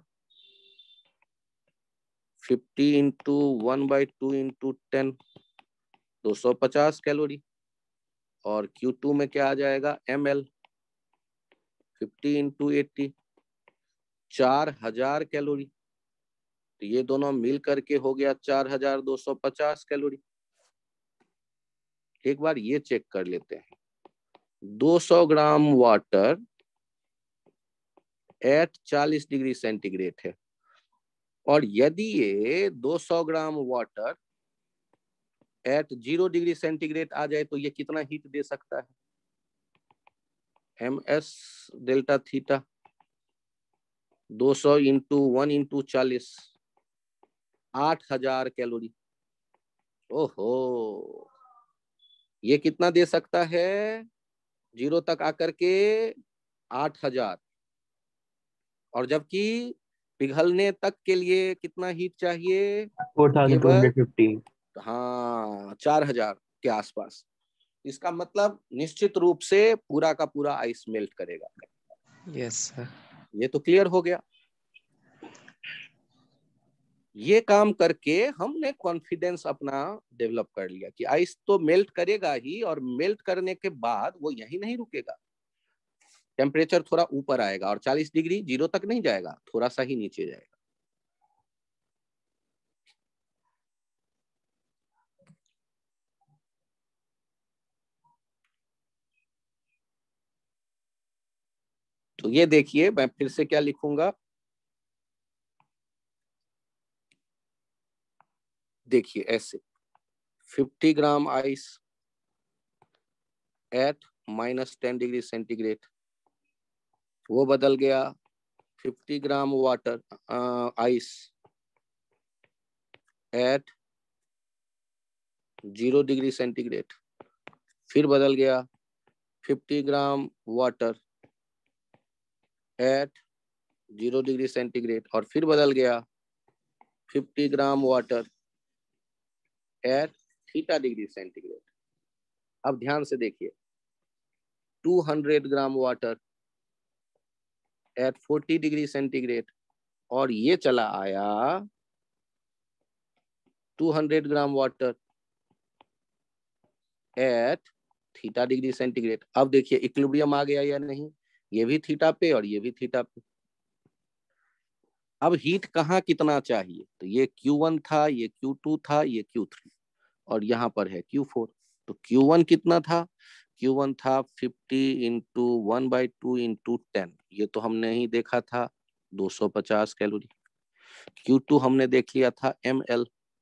fifty into one by two into ten, दो सौ पचास कैलोरी। और क्यू टू में क्या आ जाएगा? M L fifty into eighty, चार हजार कैलोरी। तो ये दोनों मिल करके हो गया चार हजार दो सौ पचास कैलोरी। एक बार ये चेक कर लेते हैं, दो सौ ग्राम वाटर एट चालीस डिग्री सेंटीग्रेड है, और यदि ये दो सौ gram water at zero degree centigrade आ जाए तो ये कितना हीट दे सकता है? एम एस डेल्टा थीटा दो सौ इंटू वन इंटू चालीस, आठ हजार कैलोरी। ओहो, ये कितना दे सकता है जीरो तक आकर के? आठ हजार। और जबकि पिघलने तक के लिए कितना हीट चाहिए? फोर थाउजेंड टू केवल हंड्रेड फिफ्टी। हाँ चार हजार के आसपास। इसका मतलब निश्चित रूप से पूरा का पूरा आइस मेल्ट करेगा। Yes sir. ये तो क्लियर हो गया। ये काम करके हमने कॉन्फिडेंस अपना डेवलप कर लिया कि आइस तो मेल्ट करेगा ही, और मेल्ट करने के बाद वो यही नहीं रुकेगा, टेम्परेचर थोड़ा ऊपर आएगा और चालीस डिग्री जीरो तक नहीं जाएगा, थोड़ा सा ही नीचे जाएगा। तो ये देखिए, मैं फिर से क्या लिखूंगा, देखिए ऐसे, fifty gram ice at minus ten degree centigrade, वो बदल गया fifty gram water ice at zero degree centigrade, फिर बदल गया fifty gram water at zero degree centigrade, और फिर बदल गया fifty gram water at theta degree centigrade. अब ध्यान से देखिए, two hundred gram water at forty degree centigrade, और ये चला आया two hundred gram water at theta degree centigrade. अब देखिए इक्विलिब्रियम आ गया या नहीं, ये भी थीटा पे और ये भी थीटा पे। अब हीट कहाँ कितना चाहिए, तो ये क्यू वन था, ये क्यू टू था, ये क्यू थ्री, और यहाँ पर है क्यू फोर। तो क्यू वन कितना था, क्यू वन था fifty into one by two into ten, ये तो हमने ही देखा था दो सौ पचास कैलोरी। क्यू टू हमने देख लिया था M L,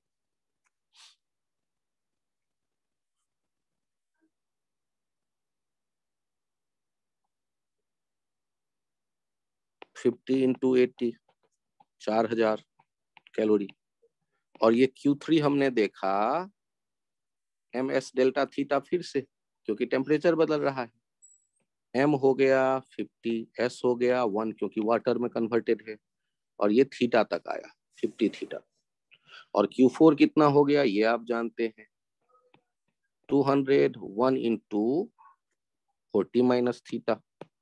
fifty into eighty, चार हजार कैलोरी। और ये क्यू थ्री हमने देखा एम एस डेल्टा थीटा, फिर से क्योंकि टेम्परेचर बदल रहा है, एम हो गया फिफ्टी, एस हो गया वन क्योंकि वाटर में कन्वर्टेड है, और ये थीटा तक आया फिफ्टी थीटा। और क्यू फोर कितना हो गया ये आप जानते हैं, two hundred one into forty minus theta,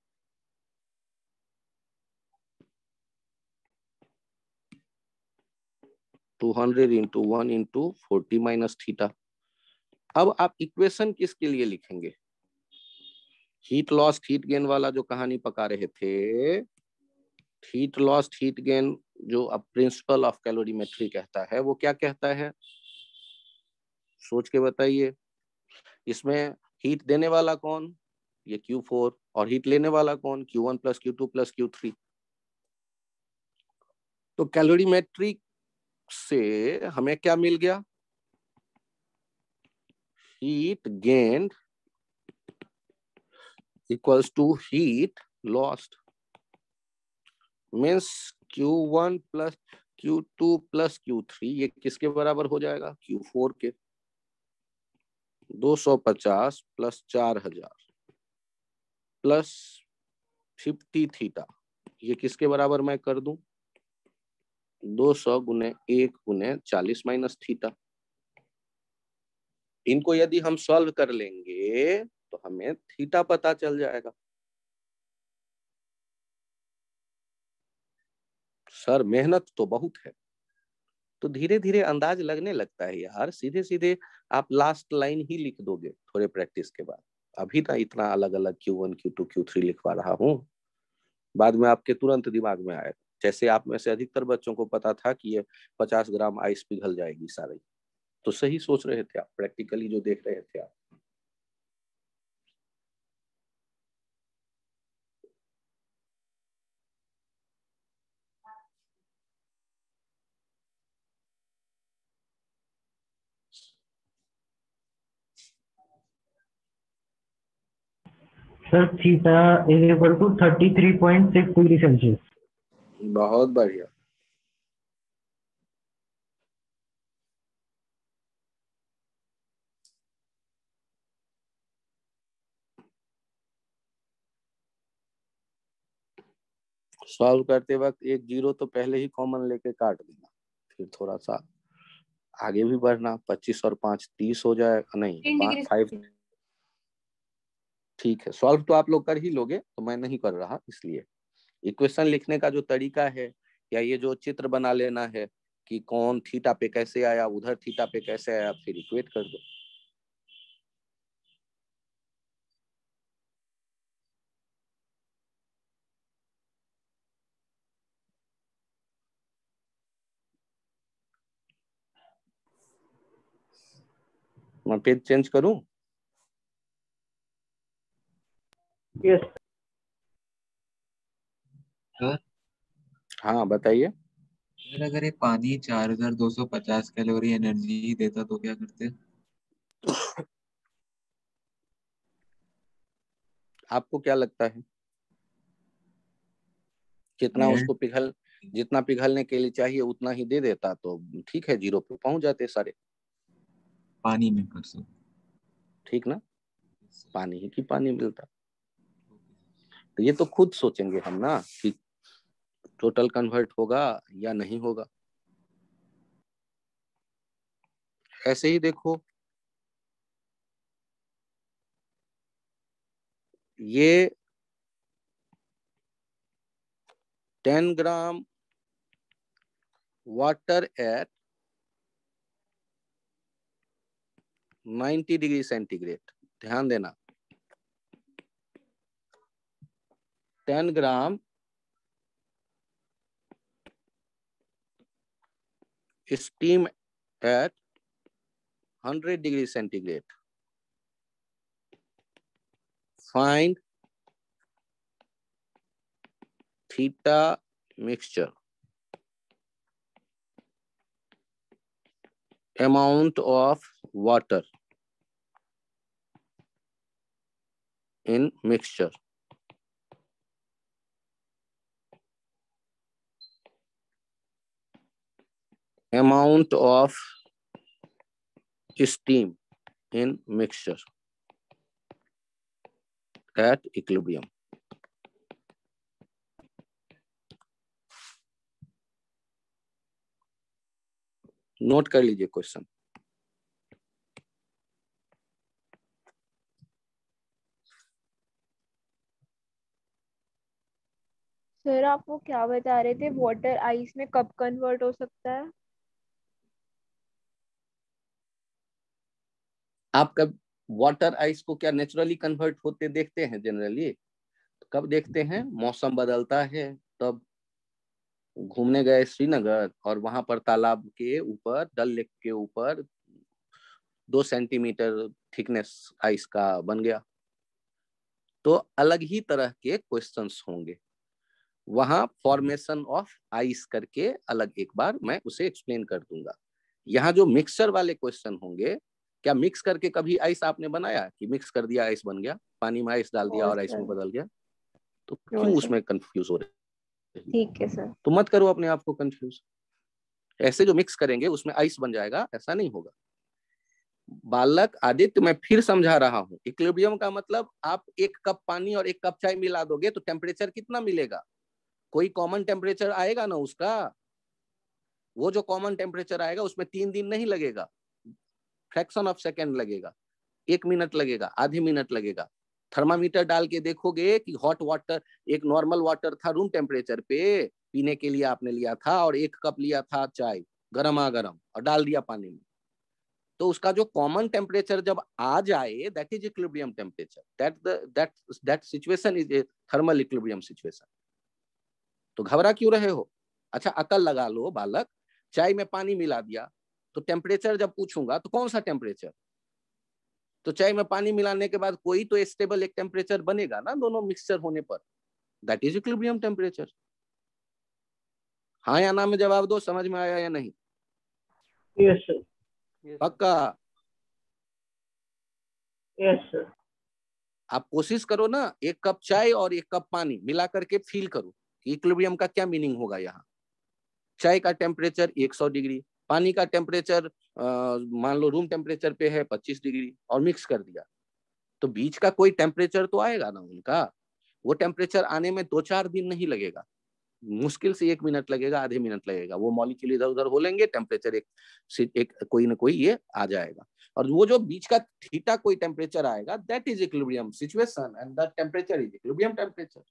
two hundred into one into forty minus theta. अब आप इक्वेशन किसके लिए लिखेंगे, हीट लॉस हीट गेन वाला जो कहानी पका रहे थे, हीट लॉस हीट गेन जो अब प्रिंसिपल ऑफ कैलोरीमेट्री कहता है, वो क्या कहता है, सोच के बताइए। इसमें हीट देने वाला कौन, ये क्यू फोर, और हीट लेने वाला कौन, Q one plus Q two plus Q three. तो कैलोरीमेट्री से हमें क्या मिल गया, heat gained equals to heat lost, means Q one plus Q two plus Q three, ये किसके बराबर हो जाएगा, क्यू फोर के। दो सौ पचास प्लस चार हजार प्लस फिफ्टी थीटा, ये किसके बराबर मैं कर दूं, दो सौ गुने एक गुने चालीस माइनस थीटा। इनको यदि हम सॉल्व कर लेंगे तो हमें थीटा पता चल जाएगा। सर मेहनत तो बहुत है, तो धीरे धीरे अंदाज लगने लगता है यार, सीधे सीधे आप लास्ट लाइन ही लिख दोगे थोड़े प्रैक्टिस के बाद। अभी ना इतना अलग अलग Q one Q two Q three लिखवा रहा हूँ, बाद में आपके तुरंत दिमाग में आएगा। जैसे आप में से अधिकतर बच्चों को पता था कि ये पचास ग्राम आइस पिघल जाएगी सारी, तो सही सोच रहे थे आप, प्रैक्टिकली जो देख रहे थे आप। Sir theta is equal to thirty three point six degree Celsius. बहुत बढ़िया। सॉल्व करते वक्त एक जीरो तो पहले ही कॉमन लेके काट देना, फिर थोड़ा सा आगे भी बढ़ना, पच्चीस और पांच तीस हो जाए, नहीं फाइव, ठीक है। सॉल्व तो आप लोग कर ही लोगे, तो मैं नहीं कर रहा, इसलिए इक्वेशन लिखने का जो तरीका है, या ये जो चित्र बना लेना है कि कौन थीटा पे कैसे आया, उधर थीटा पे कैसे आया, फिर इक्वेट कर दो। मैं पेज चेंज करूं, यस सर हाँ बताइए। सर अगर ये पानी चार हजार दो सौ पचास कैलोरी एनर्जी देता तो क्या करते? आपको क्या लगता है कितना मैं उसको पिघल जितना पिघलने के लिए चाहिए उतना ही दे देता तो ठीक है, जीरो पे पहुंच जाते सारे। पानी में कर सर। ठीक ना, पानी ही की पानी मिलता। तो ये तो खुद सोचेंगे हम ना कि टोटल कन्वर्ट होगा या नहीं होगा। ऐसे ही देखो, ये ten gram water at ninety degree centigrade, ध्यान देना, ten gram steam at hundred degree centigrade, find theta mixture, amount of water in mixture, amount of steam in mixture at equilibrium. Note कर लीजिए क्वेश्चन। सर आप वो क्या बता रहे थे, वाटर आइस में कब कन्वर्ट हो सकता है? आप कब वाटर आइस को क्या नेचुरली कन्वर्ट होते देखते हैं? जनरली कब देखते हैं? मौसम बदलता है तब। घूमने गए श्रीनगर और वहां पर तालाब के ऊपर, डल लेक के ऊपर दो सेंटीमीटर थिकनेस आइस का बन गया, तो अलग ही तरह के क्वेश्चंस होंगे वहां। फॉर्मेशन ऑफ आइस करके अलग एक बार मैं उसे एक्सप्लेन कर दूंगा। यहाँ जो मिक्सचर वाले क्वेश्चन होंगे, क्या मिक्स करके कभी आइस आपने बनाया कि मिक्स कर दिया आइस बन गया, पानी में आइस डाल दिया नो और आइस में सर। बदल गया? तो नो क्यों सर। उसमें कंफ्यूज हो रहे? ठीक है सर। तो मत करो अपने आप को कंफ्यूज। ऐसे जो मिक्स करेंगे उसमें आइस बन जाएगा, ऐसा नहीं होगा। बालक आदित्य, मैं फिर समझा रहा हूँ, इक्विलिब्रियम का मतलब आप एक कप पानी और एक कप चाय मिला दोगे तो टेम्परेचर कितना मिलेगा? कोई कॉमन टेम्परेचर आएगा ना उसका। वो जो कॉमन टेम्परेचर आएगा उसमें तीन दिन नहीं लगेगा, फ्रैक्शन ऑफ सेकेंड लगेगा, एक मिनट लगेगा, आधे मिनट लगेगा। थर्मामीटर डाल के देखोगे कि हॉट वाटर, एक नॉर्मल वाटर था रूम टेम्परेचर पे पीने के लिए आपने लिया था, और एक कप लिया था चाय गरमा गरम और डाल दिया पानी में, तो उसका जो कॉमन टेम्परेचर जब आ जाए, that is equilibrium temperature. That that that situation is a thermal equilibrium situation. तो घबरा क्यों रहे हो? अच्छा अकल लगा लो बालक, चाय में पानी मिला दिया तो टेम्परेचर जब पूछूंगा तो कौन सा टेम्परेचर? तो चाय में पानी मिलाने के बाद कोई तो स्टेबल एक टेम्परेचर बनेगा ना दोनों मिक्सचर होने पर, दैट इज इक्विलिब्रियम टेम्परेचर। हाँ या ना में जवाब दो, समझ में आया या नहीं? Yes sir. पक्का? Yes sir. आप कोशिश करो ना, एक कप चाय और एक कप पानी मिला करके फील करो कि इक्विलिब्रियम का क्या मीनिंग होगा। यहाँ चाय का टेम्परेचर एक सौ डिग्री, पानी का टेम्परेचर मान लो रूम टेम्परेचर पे है पच्चीस डिग्री, और मिक्स कर दिया, तो बीच का कोई टेम्परेचर तो आएगा ना उनका। वो टेम्परेचर आने में दो चार दिन नहीं लगेगा, मुश्किल से एक मिनट लगेगा, आधे मिनट लगेगा। वो मॉलिक्यूल इधर उधर हो लेंगे, टेम्परेचर एक, एक कोई ना कोई ये आ जाएगा, और वो जो बीच का थीटा कोई टेम्परेचर आएगा, that is equilibrium situation and that temperature is equilibrium temperature.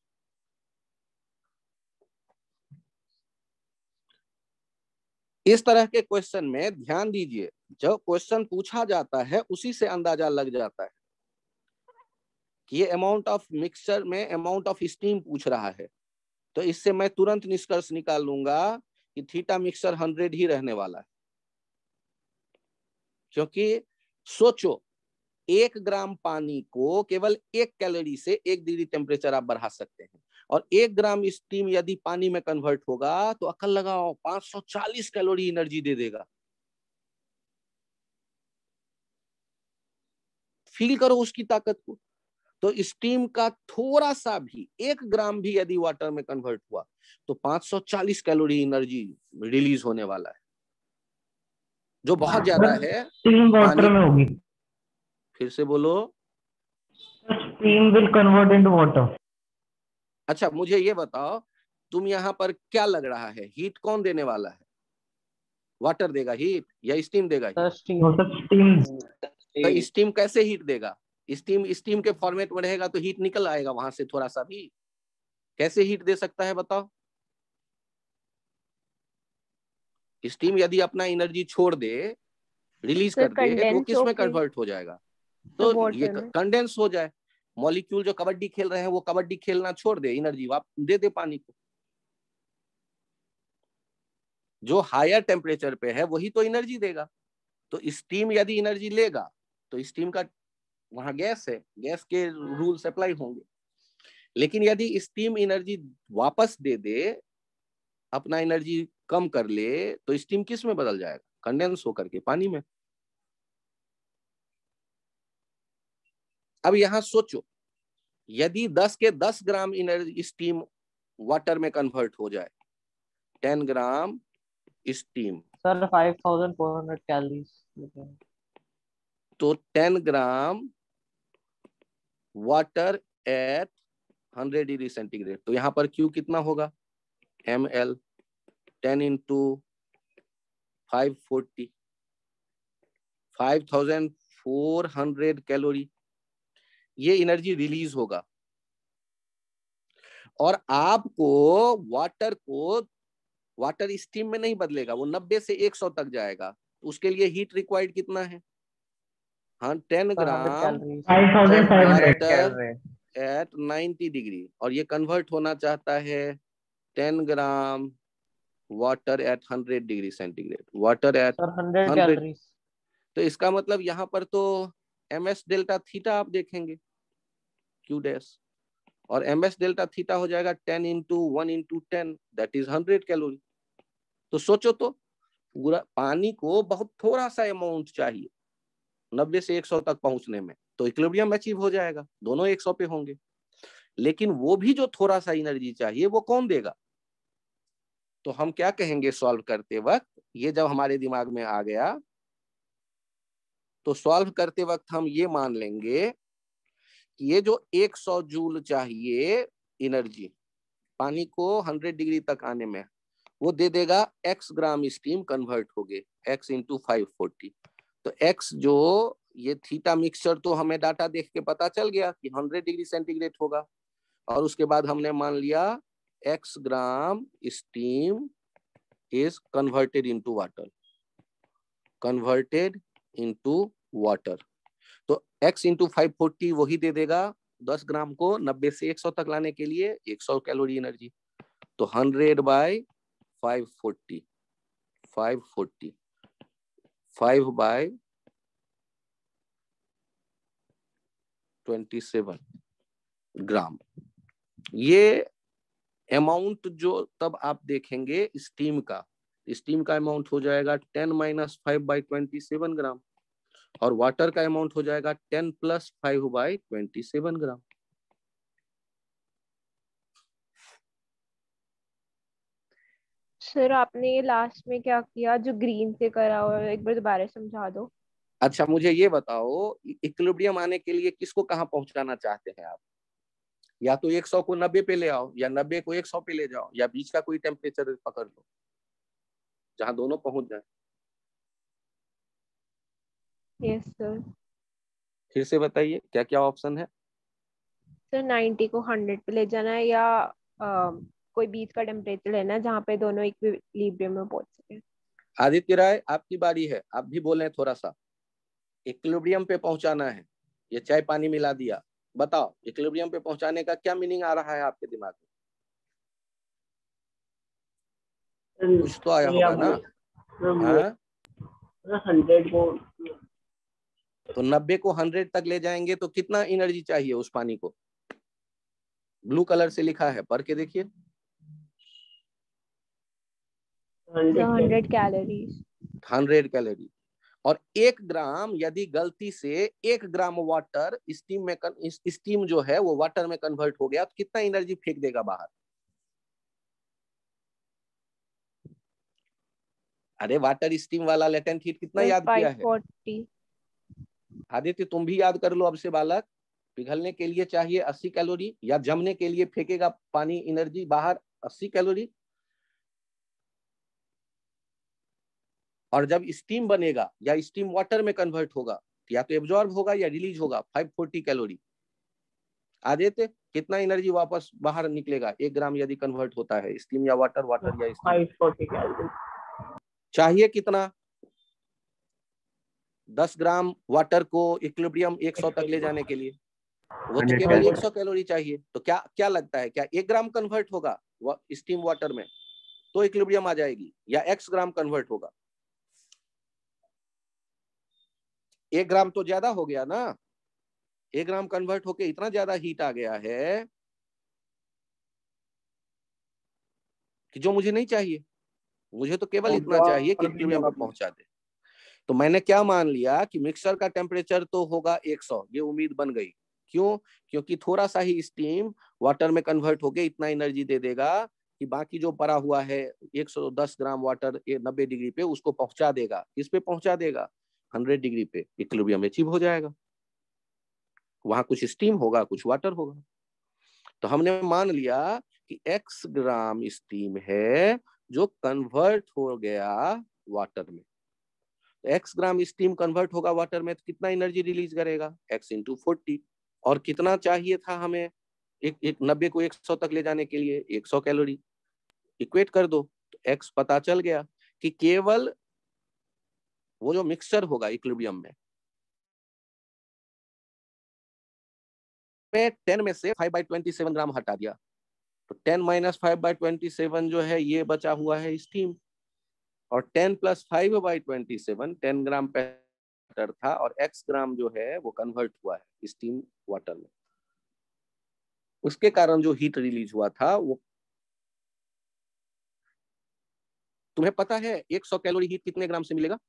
इस तरह के क्वेश्चन में ध्यान दीजिए, जब क्वेश्चन पूछा जाता है उसी से अंदाजा लग जाता है कि ये अमाउंट ऑफ मिक्सचर में अमाउंट ऑफ स्टीम पूछ रहा है, तो इससे मैं तुरंत निष्कर्ष निकाल लूंगा कि थीटा मिक्सचर हंड्रेड ही रहने वाला है। क्योंकि सोचो, एक ग्राम पानी को केवल एक कैलोरी से एक डिग्री टेम्परेचर आप बढ़ा सकते हैं, और एक ग्राम स्टीम यदि पानी में कन्वर्ट होगा तो अकल लगाओ पाँच सौ चालीस कैलोरी एनर्जी दे देगा। फील करो उसकी ताकत को। तो स्टीम का थोड़ा सा भी, एक ग्राम भी यदि वाटर में कन्वर्ट हुआ तो पाँच सौ चालीस कैलोरी एनर्जी रिलीज होने वाला है, जो बहुत ज्यादा है। स्टीम वाटर में होगी। फिर से बोलो। Steam will convert into water. अच्छा मुझे ये बताओ, तुम यहाँ पर क्या लग रहा है, हीट कौन देने वाला है? वाटर देगा हीट या स्टीम देगा हीट? स्टीम। तो स्टीम कैसे हीट देगा? स्टीम स्टीम के फॉर्मेट में रहेगा तो हीट निकल आएगा वहां से थोड़ा सा भी। कैसे हीट दे सकता है बताओ? स्टीम यदि अपना एनर्जी छोड़ दे, रिलीज कर दे, तो वो किस में कन्वर्ट हो जाएगा? तो ये कंडेंस हो जाए। मॉलिक्यूल जो कबड्डी खेल रहे हैं वो कबड्डी खेलना छोड़ दे, एनर्जी वापस दे दे पानी को। जो हायर टेम्परेचर पे है वही तो एनर्जी देगा। तो स्टीम यदि एनर्जी लेगा तो स्टीम का वहां गैस है, गैस के रूल्स अप्लाई होंगे। लेकिन यदि स्टीम एनर्जी वापस दे दे, अपना एनर्जी कम कर ले, तो स्टीम किस में बदल जाएगा? कंडेंस होकर के पानी में। अब यहां सोचो, यदि दस के दस ग्राम एनर्जी स्टीम वाटर में कन्वर्ट हो जाए, ten gram steam sir five thousand four hundred calories, तो ten gram water at hundred degree centigrade, तो यहाँ पर क्यू कितना होगा? M L ten into five forty, five thousand four hundred calorie ये एनर्जी रिलीज होगा। और आपको वाटर को, वाटर स्टीम में नहीं बदलेगा, वो नब्बे से एक सौ तक जाएगा। उसके लिए हीट रिक्वायर्ड कितना है? हाँ ten gram water at ninety degree, और ये कन्वर्ट होना चाहता है ten gram water at hundred degree centigrade, water at hundred. तो इसका मतलब यहाँ पर तो एम एस डेल्टा थीटा आप देखेंगे क्यू डैश, और एम एस डेल्टा थीटा हो जाएगा ten into one into ten, that is hundred calorie. तो सोचो तो, पूरा पानी को बहुत थोड़ा सा अमाउंट चाहिए नब्बे से एक सौ तक पहुंचने में, तो इक्विलिब्रियम अचीव हो जाएगा, दोनों एक सौ पे होंगे। लेकिन वो भी जो थोड़ा सा एनर्जी चाहिए वो कौन देगा? तो हम क्या कहेंगे सॉल्व करते वक्त, ये जब हमारे दिमाग में आ गया तो सॉल्व करते वक्त हम ये मान लेंगे कि ये जो एक सौ जूल चाहिए एनर्जी पानी को हंड्रेड डिग्री तक आने में, वो दे देगा x ग्राम स्टीम कन्वर्ट हो गए x इंटू फाइव फोर्टी। तो x जो ये थीटा मिक्सचर तो हमें डाटा देख के पता चल गया कि हंड्रेड डिग्री सेंटीग्रेड होगा, और उसके बाद हमने मान लिया x gram steam is converted into water, converted into water. तो x इंटू फाइव फोर्टी वही दे देगा दस ग्राम को नब्बे से एक सौ तक लाने के लिए एक सौ कैलोरी एनर्जी। तो hundred by five forty, five forty, five by twenty seven gram. ये अमाउंट जो तब आप देखेंगे स्टीम का, स्टीम का अमाउंट हो जाएगा ten minus five by twenty seven gram, और वाटर का अमाउंट हो जाएगा ten plus five by twenty seven gram. Sir आपने लास्ट में क्या किया जो ग्रीन से करा हो, एक बार दोबारा समझा दो। अच्छा मुझे ये बताओ, इक्विलिब्रियम आने के लिए किसको कहाँ पहुंचाना चाहते हैं आप? या तो एक सौ को नब्बे पे ले आओ, या नब्बे को एक सौ पे ले जाओ, या बीच का कोई टेम्परेचर पकड़ लो जहां दोनों पहुंच जाए। Yes sir. फिर से बताइए क्या क्या ऑप्शन है? सर नाइंटी को हंड्रेड पे ले जाना है, या आ, कोई बीच का टेम्परेचर लेना है जहाँ पे दोनों इक्विलिब्रियम में पहुंच सके। आदित्य राय आपकी बारी है, आप भी बोले थोड़ा सा। इक्विलिब्रियम पे पहुंचाना है, ये चाय पानी मिला दिया, बताओ इक्विलिब्रियम पे पहुंचाने का क्या मीनिंग आ रहा है आपके दिमाग में? कुछ तो आया होगा ना? हाँ? हंड्रेड को तो नब्बे को हंड्रेड तक ले जाएंगे तो कितना एनर्जी चाहिए उस पानी को? ब्लू कलर से लिखा है, पढ़ के देखिए। Hundred calories. Hundred calorie. और एक ग्राम यदि गलती से एक ग्राम वाटर स्टीम में कन, स्टीम जो है वो वाटर में कन्वर्ट हो गया तो कितना एनर्जी फेंक देगा बाहर? अरे वाटर स्टीम वाला लेटेंट हीट कितना याद किया है? Five forty. आदित्य तुम भी याद कर लो अब से बालक। पिघलने के लिए चाहिए अस्सी कैलोरी, या जमने के लिए फेंकेगा पानी एनर्जी बाहर अस्सी कैलोरी, और जब स्टीम बनेगा या स्टीम वाटर में कन्वर्ट होगा तो या तो एब्जॉर्ब होगा या रिलीज होगा फाइव फोर्टी कैलोरी। आदित्य कितना एनर्जी वापस बाहर निकलेगा एक ग्राम यदि कन्वर्ट होता है स्टीम या वाटर, वाटर या स्टीम? Five forty calorie. चाहिए कितना? दस ग्राम वाटर को इक्विलिब्रियम सौ तक ले जाने के लिए वो तो केवल सौ कैलोरी चाहिए। तो क्या क्या लगता है, क्या एक ग्राम कन्वर्ट होगा स्टीम वाटर में तो इक्विलिब्रियम आ जाएगी, या एक्स ग्राम कन्वर्ट होगा? एक ग्राम तो ज्यादा हो गया ना, एक ग्राम कन्वर्ट होके इतना ज्यादा हीट आ गया है कि जो मुझे नहीं चाहिए। मुझे तो केवल इतना चाहिए कि इक्विलिब्रियम पे पहुंचा दे। तो मैंने क्या मान लिया कि मिक्सर का टेम्परेचर तो होगा सौ, ये उम्मीद बन गई। क्यों? क्योंकि थोड़ा सा ही स्टीम वाटर में कन्वर्ट होके इतना एनर्जी दे देगा कि बाकी जो पड़ा हुआ है एक सौ दस ग्राम वाटर नब्बे डिग्री पे उसको पहुंचा देगा। किस पे पहुंचा देगा? हंड्रेड डिग्री पे। इक्विलिब्रियम अचीव हो जाएगा। वहां कुछ स्टीम होगा, कुछ वाटर होगा। तो हमने मान लिया कि x ग्राम स्टीम है जो कन्वर्ट हो गया वाटर में। तो x ग्राम स्टीम कन्वर्ट होगा वाटर में तो कितना एनर्जी रिलीज करेगा? x into forty. और कितना चाहिए था हमें एक एक नब्बे को एक सौ तक ले जाने के लिए? एक सौ कैलोरी। इक्वेट कर दो तो x पता चल गया कि केवल वो जो मिक्सचर होगा इक्विलिब्रियम में टेन में से five by twenty seven gram हटा दिया तो ten minus five by twenty seven जो है ये बचा हुआ है स्टीम, और ten plus five by twenty seven ten gram water था और x ग्राम जो है वो कन्वर्ट हुआ है स्टीम वाटर में। उसके कारण जो हीट रिलीज हुआ था वो तुम्हें पता है एक सौ कैलोरी हीट कितने ग्राम से मिलेगा?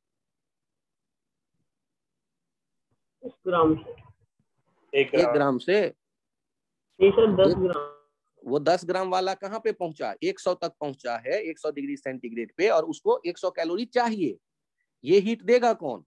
दस ग्राम से। एक ग्राम से। नहीं सर, दस ग्राम। वो दस ग्राम वाला कहाँ पे पहुंचा? सौ तक पहुंचा है एक सौ डिग्री सेंटीग्रेड पे, और उसको सौ कैलोरी चाहिए। ये हीट देगा कौन?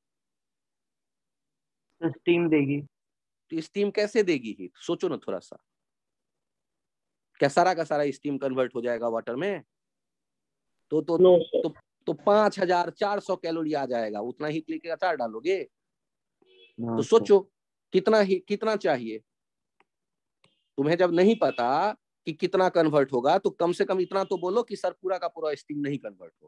स्टीम देगी। तो स्टीम कैसे देगी हीट? सोचो ना थोड़ा सा। क्या सारा का सारा स्टीम कन्वर्ट हो जाएगा वाटर में? तो तो no, तो तो पांच हजार चार सौ कैलोरी आ जाएगा। उतना हीट लेके अचार डालोगे? no, तो सोचो कितना ही कितना चाहिए। तुम्हें जब नहीं पता कि कितना कन्वर्ट होगा तो कम से कम इतना तो बोलो कि सर पूरा का पूरा स्टीम नहीं कन्वर्ट होगा।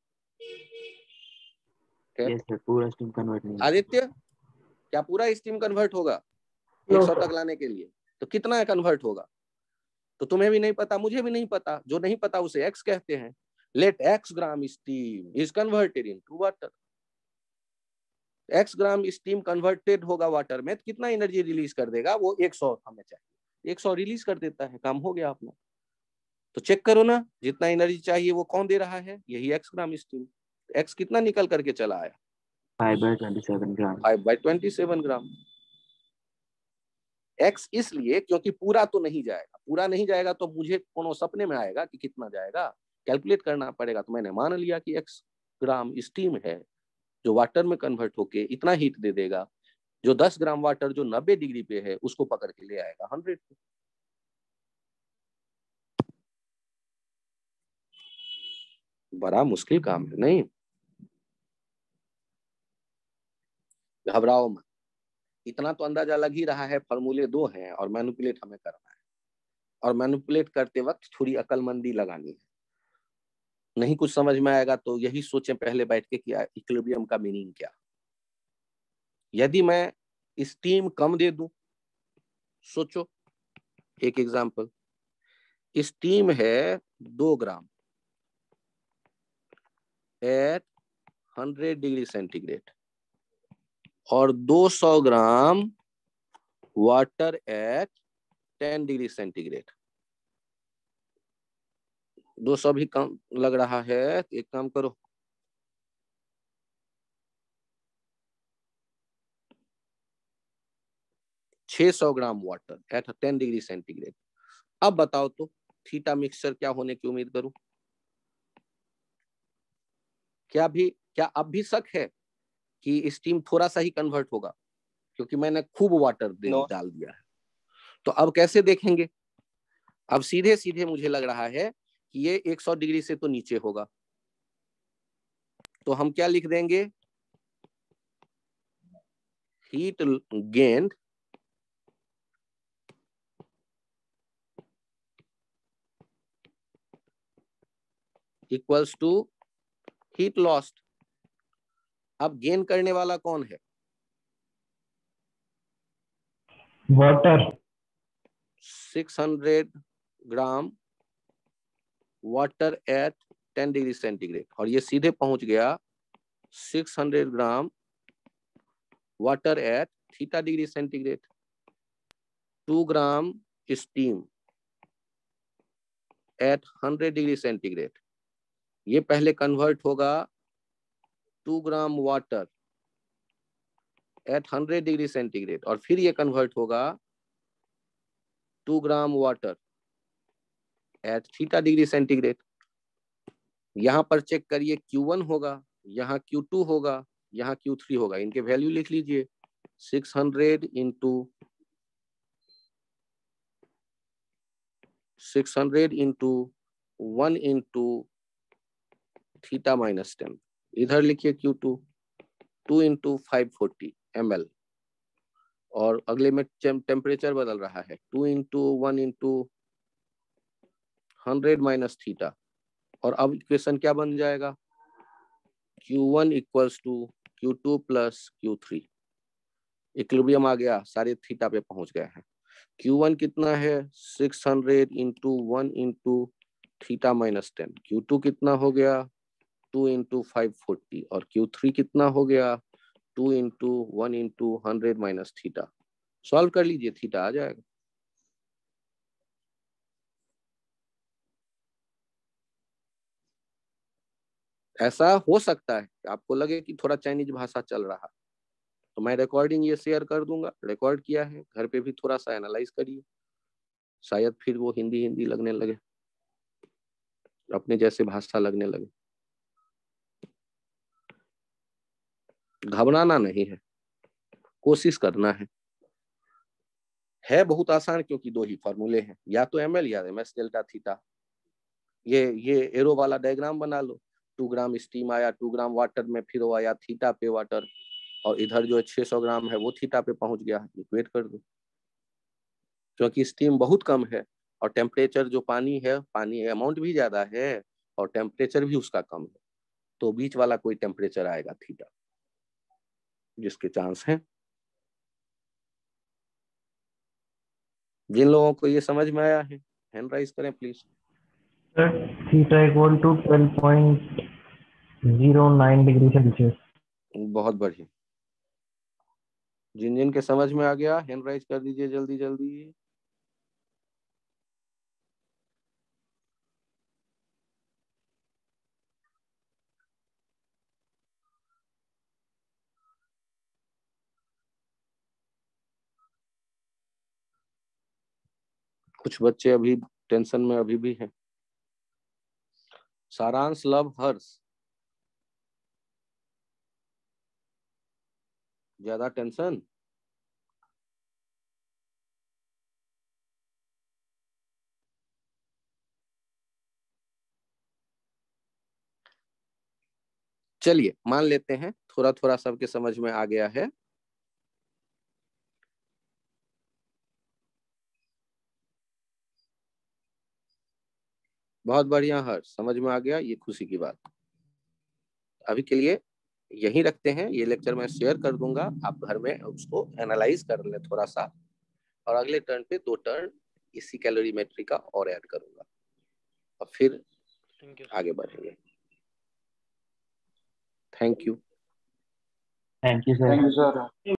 yes, sir, पूरा स्टीम कन्वर्ट नहीं। आदित्य क्या पूरा स्टीम कन्वर्ट होगा एक सौ तक लाने के लिए? तो कितना कन्वर्ट होगा? तो तुम्हें भी नहीं पता, मुझे भी नहीं पता। जो नहीं पता उसे एक्स कहते हैं। Let x gram steam is converted into water. X gram steam converted होगा वाटर में तो कितना एनर्जी रिलीज कर देगा? वो सौ हमें चाहिए, सौ रिलीज कर देता है, काम हो गया अपना। तो चेक करो ना, जितना एनर्जी चाहिए वो कौन दे रहा है? यही एक्स ग्राम स्टीम। एक्स कितना निकल करके चला आया? Five by twenty seven gram. Five by twenty seven gram. X इसलिए क्योंकि पूरा तो नहीं जाएगा। पूरा नहीं जाएगा तो मुझे कोनो सपने में आएगा कि कितना जाएगा, कैलकुलेट करना पड़ेगा। तो मैंने मान लिया कि एक्स ग्राम स्टीम है जो वाटर में कन्वर्ट होके इतना हीट दे देगा, जो दस ग्राम वाटर जो नब्बे डिग्री पे है उसको पकड़ के ले आएगा हंड्रेड पे। बड़ा मुश्किल काम है नहीं? घबराओ मत। इतना तो अंदाजा लग ही रहा है, फॉर्मूले दो हैं और मैनिपुलेट हमें करना है, और मैनिपुलेट करते वक्त थोड़ी अकलमंदी लगानी है। नहीं कुछ समझ में आएगा तो यही सोचें पहले बैठ के कि इक्विलिब्रियम का मीनिंग क्या। यदि मैं स्टीम कम दे दूं, सोचो एक एग्जांपल। स्टीम है दो gram at hundred degree centigrade और दो सौ gram water at ten degree centigrade. दो सौ भी कम लग रहा है तो एक काम करो, छह सौ gram water at ten degree centigrade. अब बताओ तो थीटा मिक्सचर क्या होने की उम्मीद करूं? क्या भी क्या अब भी शक है कि स्टीम थोड़ा सा ही कन्वर्ट होगा? क्योंकि मैंने खूब वाटर दे No. डाल दिया है। तो अब कैसे देखेंगे? अब सीधे सीधे मुझे लग रहा है कि ये सौ डिग्री से तो नीचे होगा, तो हम क्या लिख देंगे? Heat gained equals to heat lost. अब गेन करने वाला कौन है? वाटर। छह सौ gram water at ten degree centigrade, और ये सीधे पहुंच गया छह सौ gram water at theta degree centigrade. Two gram steam at hundred degree centigrade, ये पहले कन्वर्ट होगा two gram water at hundred degree centigrade, और फिर ये कन्वर्ट होगा two gram water at theta degree centigrade. यहां पर चेक करिए, क्यू वन होगा, यहाँ क्यू टू होगा, यहाँ क्यू थ्री होगा। इनके वैल्यू लिख लीजिए, six hundred into six hundred into one into theta minus ten. इधर लिखिए Q two, two into five forty M L, और अगले में टेम्परेचर बदल रहा है, two into one into hundred minus theta. और अब इक्वेशन क्या बन जाएगा? Q one equals to Q two plus Q three. Equilibrium आ गया, सारे थीटा पे पहुंच गए हैं। क्यू वन कितना है? Six hundred into one into theta minus ten. Q two कितना हो गया? Two into five forty. और क्यू थ्री कितना हो गया? Two into one into hundred minus theta. Solve कर लीजिए, थीटा आ जाएगा। ऐसा हो सकता है कि आपको लगे कि थोड़ा चाइनीज भाषा चल रहा, तो मैं रिकॉर्डिंग ये शेयर कर दूंगा, रिकॉर्ड किया है, घर पे भी थोड़ा सा एनालाइज करिए, शायद फिर वो हिंदी हिंदी लगने लगे, अपने जैसे भाषा लगने लगे। घबराना नहीं है, कोशिश करना है। है बहुत आसान, क्योंकि दो ही फॉर्मूले हैं, या तो एम एल या एम एस डेल्टा थीटा। ये ये एरो वाला डायग्राम बना लो, टू ग्राम स्टीम आया, टू ग्राम वाटर में फिर वो आया थीटा पे वाटर, और इधर जो छह सौ ग्राम है वो थीटा पे पहुंच गया, इक्वेट कर दो। क्योंकि स्टीम बहुत कम है और टेम्परेचर जो पानी है, पानी अमाउंट भी ज्यादा है और टेम्परेचर भी उसका कम है, तो बीच वाला कोई टेम्परेचर आएगा थीटा, जिसके चांस हैं। जिन लोगों को ये समझ में आया है हैंड राइज करें please. Theta equal to twelve point zero nine degree Celsius. बहुत बढ़िया, जिन जिन के समझ में आ गया हैंड राइज कर दीजिए जल्दी जल्दी। कुछ बच्चे अभी टेंशन में अभी भी हैं। सारांश, लव, हर्ष, ज्यादा टेंशन? चलिए मान लेते हैं थोड़ा थोड़ा सबके समझ में आ गया है। बहुत बढ़िया हर्ष, समझ में आ गया, ये खुशी की बात। अभी के लिए यही रखते हैं, ये लेक्चर मैं शेयर कर दूंगा, आप घर में उसको एनालाइज कर ले थोड़ा सा, और अगले टर्न पे दो टर्न इसी कैलोरीमेट्री का और ऐड करूंगा, और फिर आगे बढ़ेंगे। Thank you. Thank you sir. Thank you sir.